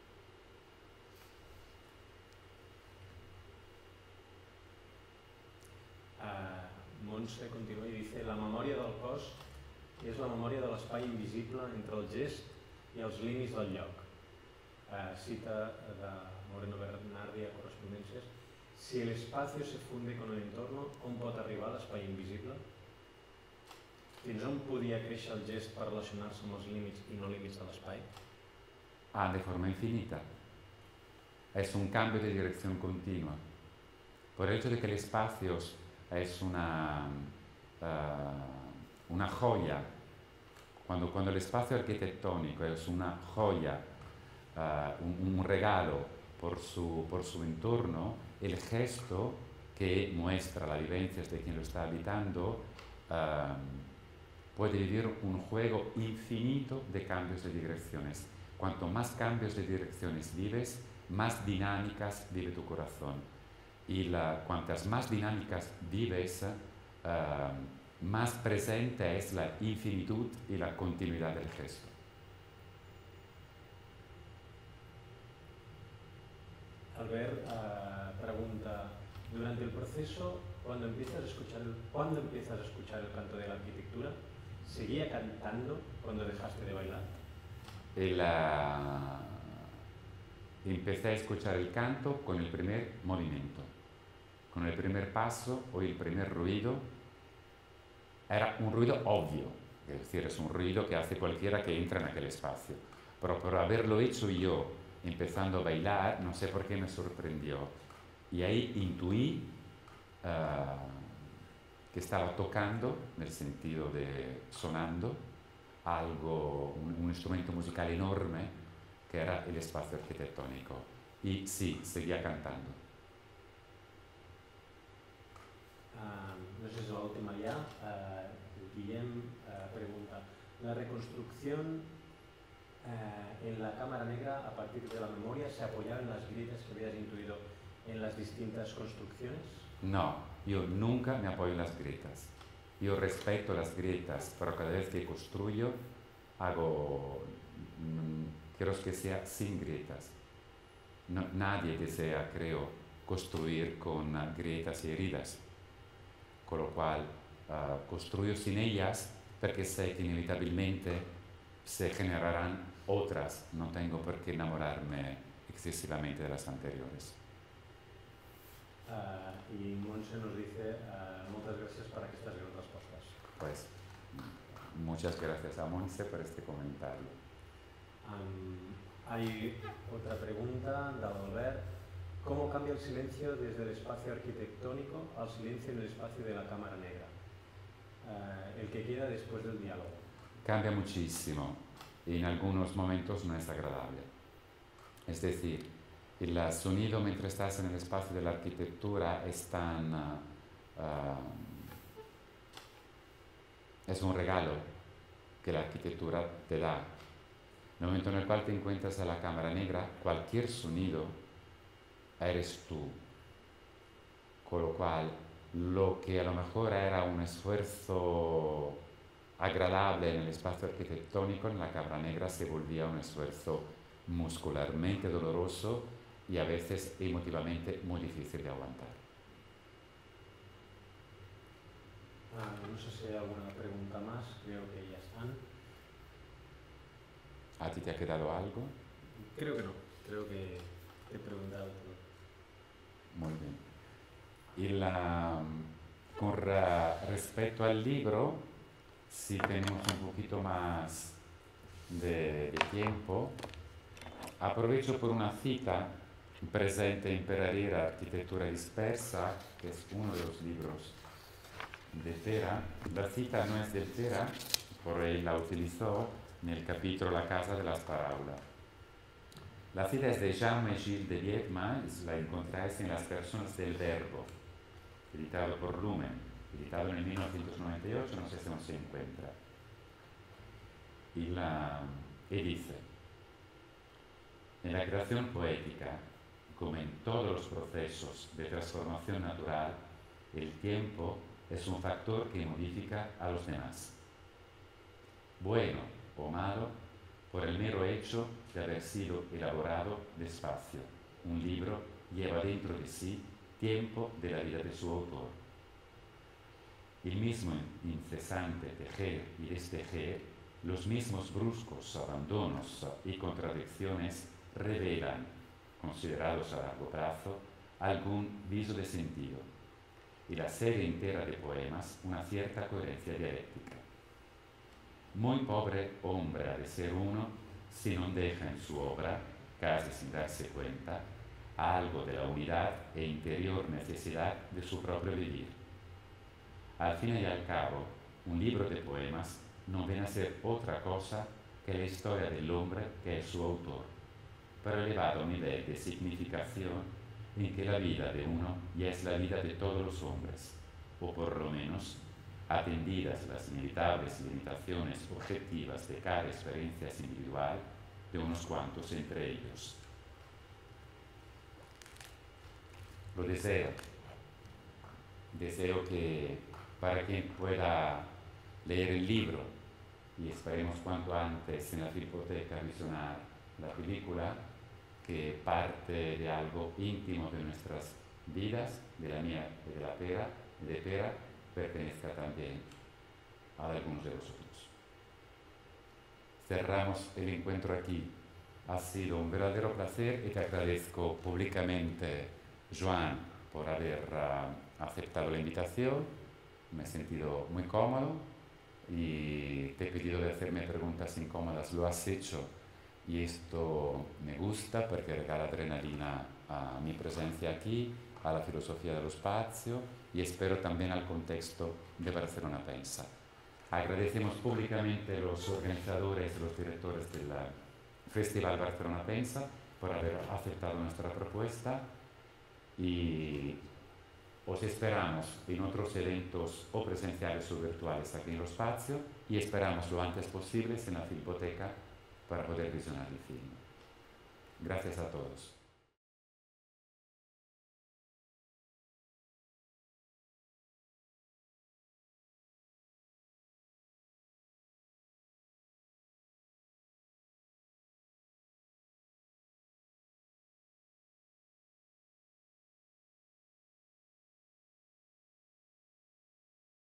Uh, Montse continua i dice, la memòria del cos és la memòria de l'espai invisible entre el gest i els límits del lloc. Uh, cita de Moreno Bernardi a Correspondències, si el espacio se funde con el entorno, on pot arribar l'espai invisible? Fins on podia créixer el gest per relacionar-se amb els límits i no límits de l'espai? Ah, de forma infinita. Es un cambio de dirección continua. Por el hecho de que el espacio es una, uh, una joya, cuando, cuando el espacio arquitectónico es una joya, Uh, un, un regalo por su, por su entorno, el gesto que muestra la vivencia de quien lo está habitando uh, puede vivir un juego infinito de cambios de direcciones. Cuanto más cambios de direcciones vives, más dinámicas vive tu corazón. Y la, cuantas más dinámicas vives, uh, más presente es la infinitud y la continuidad del gesto. Albert uh, pregunta, durante el proceso, cuando empiezas, a escuchar el, cuando empiezas a escuchar el canto de la arquitectura, ¿seguía cantando cuando dejaste de bailar? El, uh, empecé a escuchar el canto con el primer movimiento, con el primer paso o el primer ruido. Era un ruido obvio, es decir, es un ruido que hace cualquiera que entra en aquel espacio, pero por haberlo hecho yo empezando a bailar, no sé por qué me sorprendió. Y ahí intuí uh, que estaba tocando, nel sentido de sonando, algo, un, un instrumento musical enorme que era el espacio arquitectónico. Y sí, seguía cantando. Uh, no sé si es la última ya. Uh, Guillem uh, pregunta, ¿la reconstrucción uh, en la cámara negra a partir de la memoria se apoyaba en las grietas que habías intuido en las distintas construcciones? No, yo nunca me apoyo en las grietas. Yo respeto las grietas, pero cada vez que construyo hago, mmm, quiero que sea sin grietas. No, nadie desea, creo, construir con uh, grietas y heridas, con lo cual uh, construyo sin ellas porque sé que inevitabilmente se generarán otras, no tengo por qué enamorarme excesivamente de las anteriores. Uh, y Montse nos dice uh, muchas gracias por estas grandes respuestas. Pues muchas gracias a Montse por este comentario. Um, hay otra pregunta de Albert. ¿Cómo cambia el silencio desde el espacio arquitectónico al silencio en el espacio de la cámara negra? Uh, el que queda después del diálogo. Cambia muchísimo y en algunos momentos no es agradable. Es decir, el sonido mientras estás en el espacio de la arquitectura es tan... Uh, uh, es un regalo que la arquitectura te da. En el momento en el cual te encuentras en la cámara negra, cualquier sonido eres tú. Con lo cual, lo que a lo mejor era un esfuerzo agradable en el espacio arquitectónico, en la cámara negra se volvía un esfuerzo muscularmente doloroso y a veces emotivamente muy difícil de aguantar. Ah, no sé si hay alguna pregunta más, creo que ya están. ¿A ti te ha quedado algo? Creo que no, creo que te he preguntado todo. Muy bien. Y la, con respecto al libro, si tenemos un poquito más de, de tiempo, aprovecho por una cita presente en Perarera, Arquitectura Dispersa, que es uno de los libros de Pera. La cita no es de Pera, por él la utilizó en el capítulo La Casa de las Parábolas. La cita es de Jean-Gilles de Viedma, la encontráis en Las Personas del Verbo, editado por Lumen, editado en el mil novecientos noventa y ocho, no sé si aún se encuentra. Y, la, y dice, en la creación poética, como en todos los procesos de transformación natural, el tiempo es un factor que modifica a los demás. Bueno o malo, por el mero hecho de haber sido elaborado despacio. Un libro lleva dentro de sí tiempo de la vida de su autor. El mismo incesante tejer y destejer, los mismos bruscos abandonos y contradicciones revelan, considerados a largo plazo, algún viso de sentido, y la serie entera de poemas una cierta coherencia dialéctica. Muy pobre hombre ha de ser uno si no deja en su obra, casi sin darse cuenta, algo de la unidad e interior necesidad de su propio vivir. Al fin y al cabo, un libro de poemas no viene a ser otra cosa que la historia del hombre que es su autor, pero elevado a un nivel de significación en que la vida de uno ya es la vida de todos los hombres, o por lo menos atendidas las inevitables limitaciones objetivas de cada experiencia individual de unos cuantos entre ellos. Lo deseo. Deseo que para quien pueda leer el libro y esperemos cuanto antes en la Filmoteca visionar la película, que parte de algo íntimo de nuestras vidas, de la mía y de la Pera, de Pera, pertenezca también a algunos de vosotros. Cerramos el encuentro aquí. Ha sido un verdadero placer y te agradezco públicamente, Joan, por haber uh, aceptado la invitación. Me he sentido muy cómodo y te he pedido de hacerme preguntas incómodas. Lo has hecho y esto me gusta porque regala adrenalina a mi presencia aquí, a la filosofia dello spazio y espero también al contexto de Barcelona Pensa. Agradecemos públicamente a los organizadores, los directores del Festival Barcelona Pensa por haber aceptado nuestra propuesta y os esperamos en otros eventos o presenciales o virtuales aquí en el espacio y esperamos lo antes posible en la Filmoteca para poder visionar el film. Gracias a todos.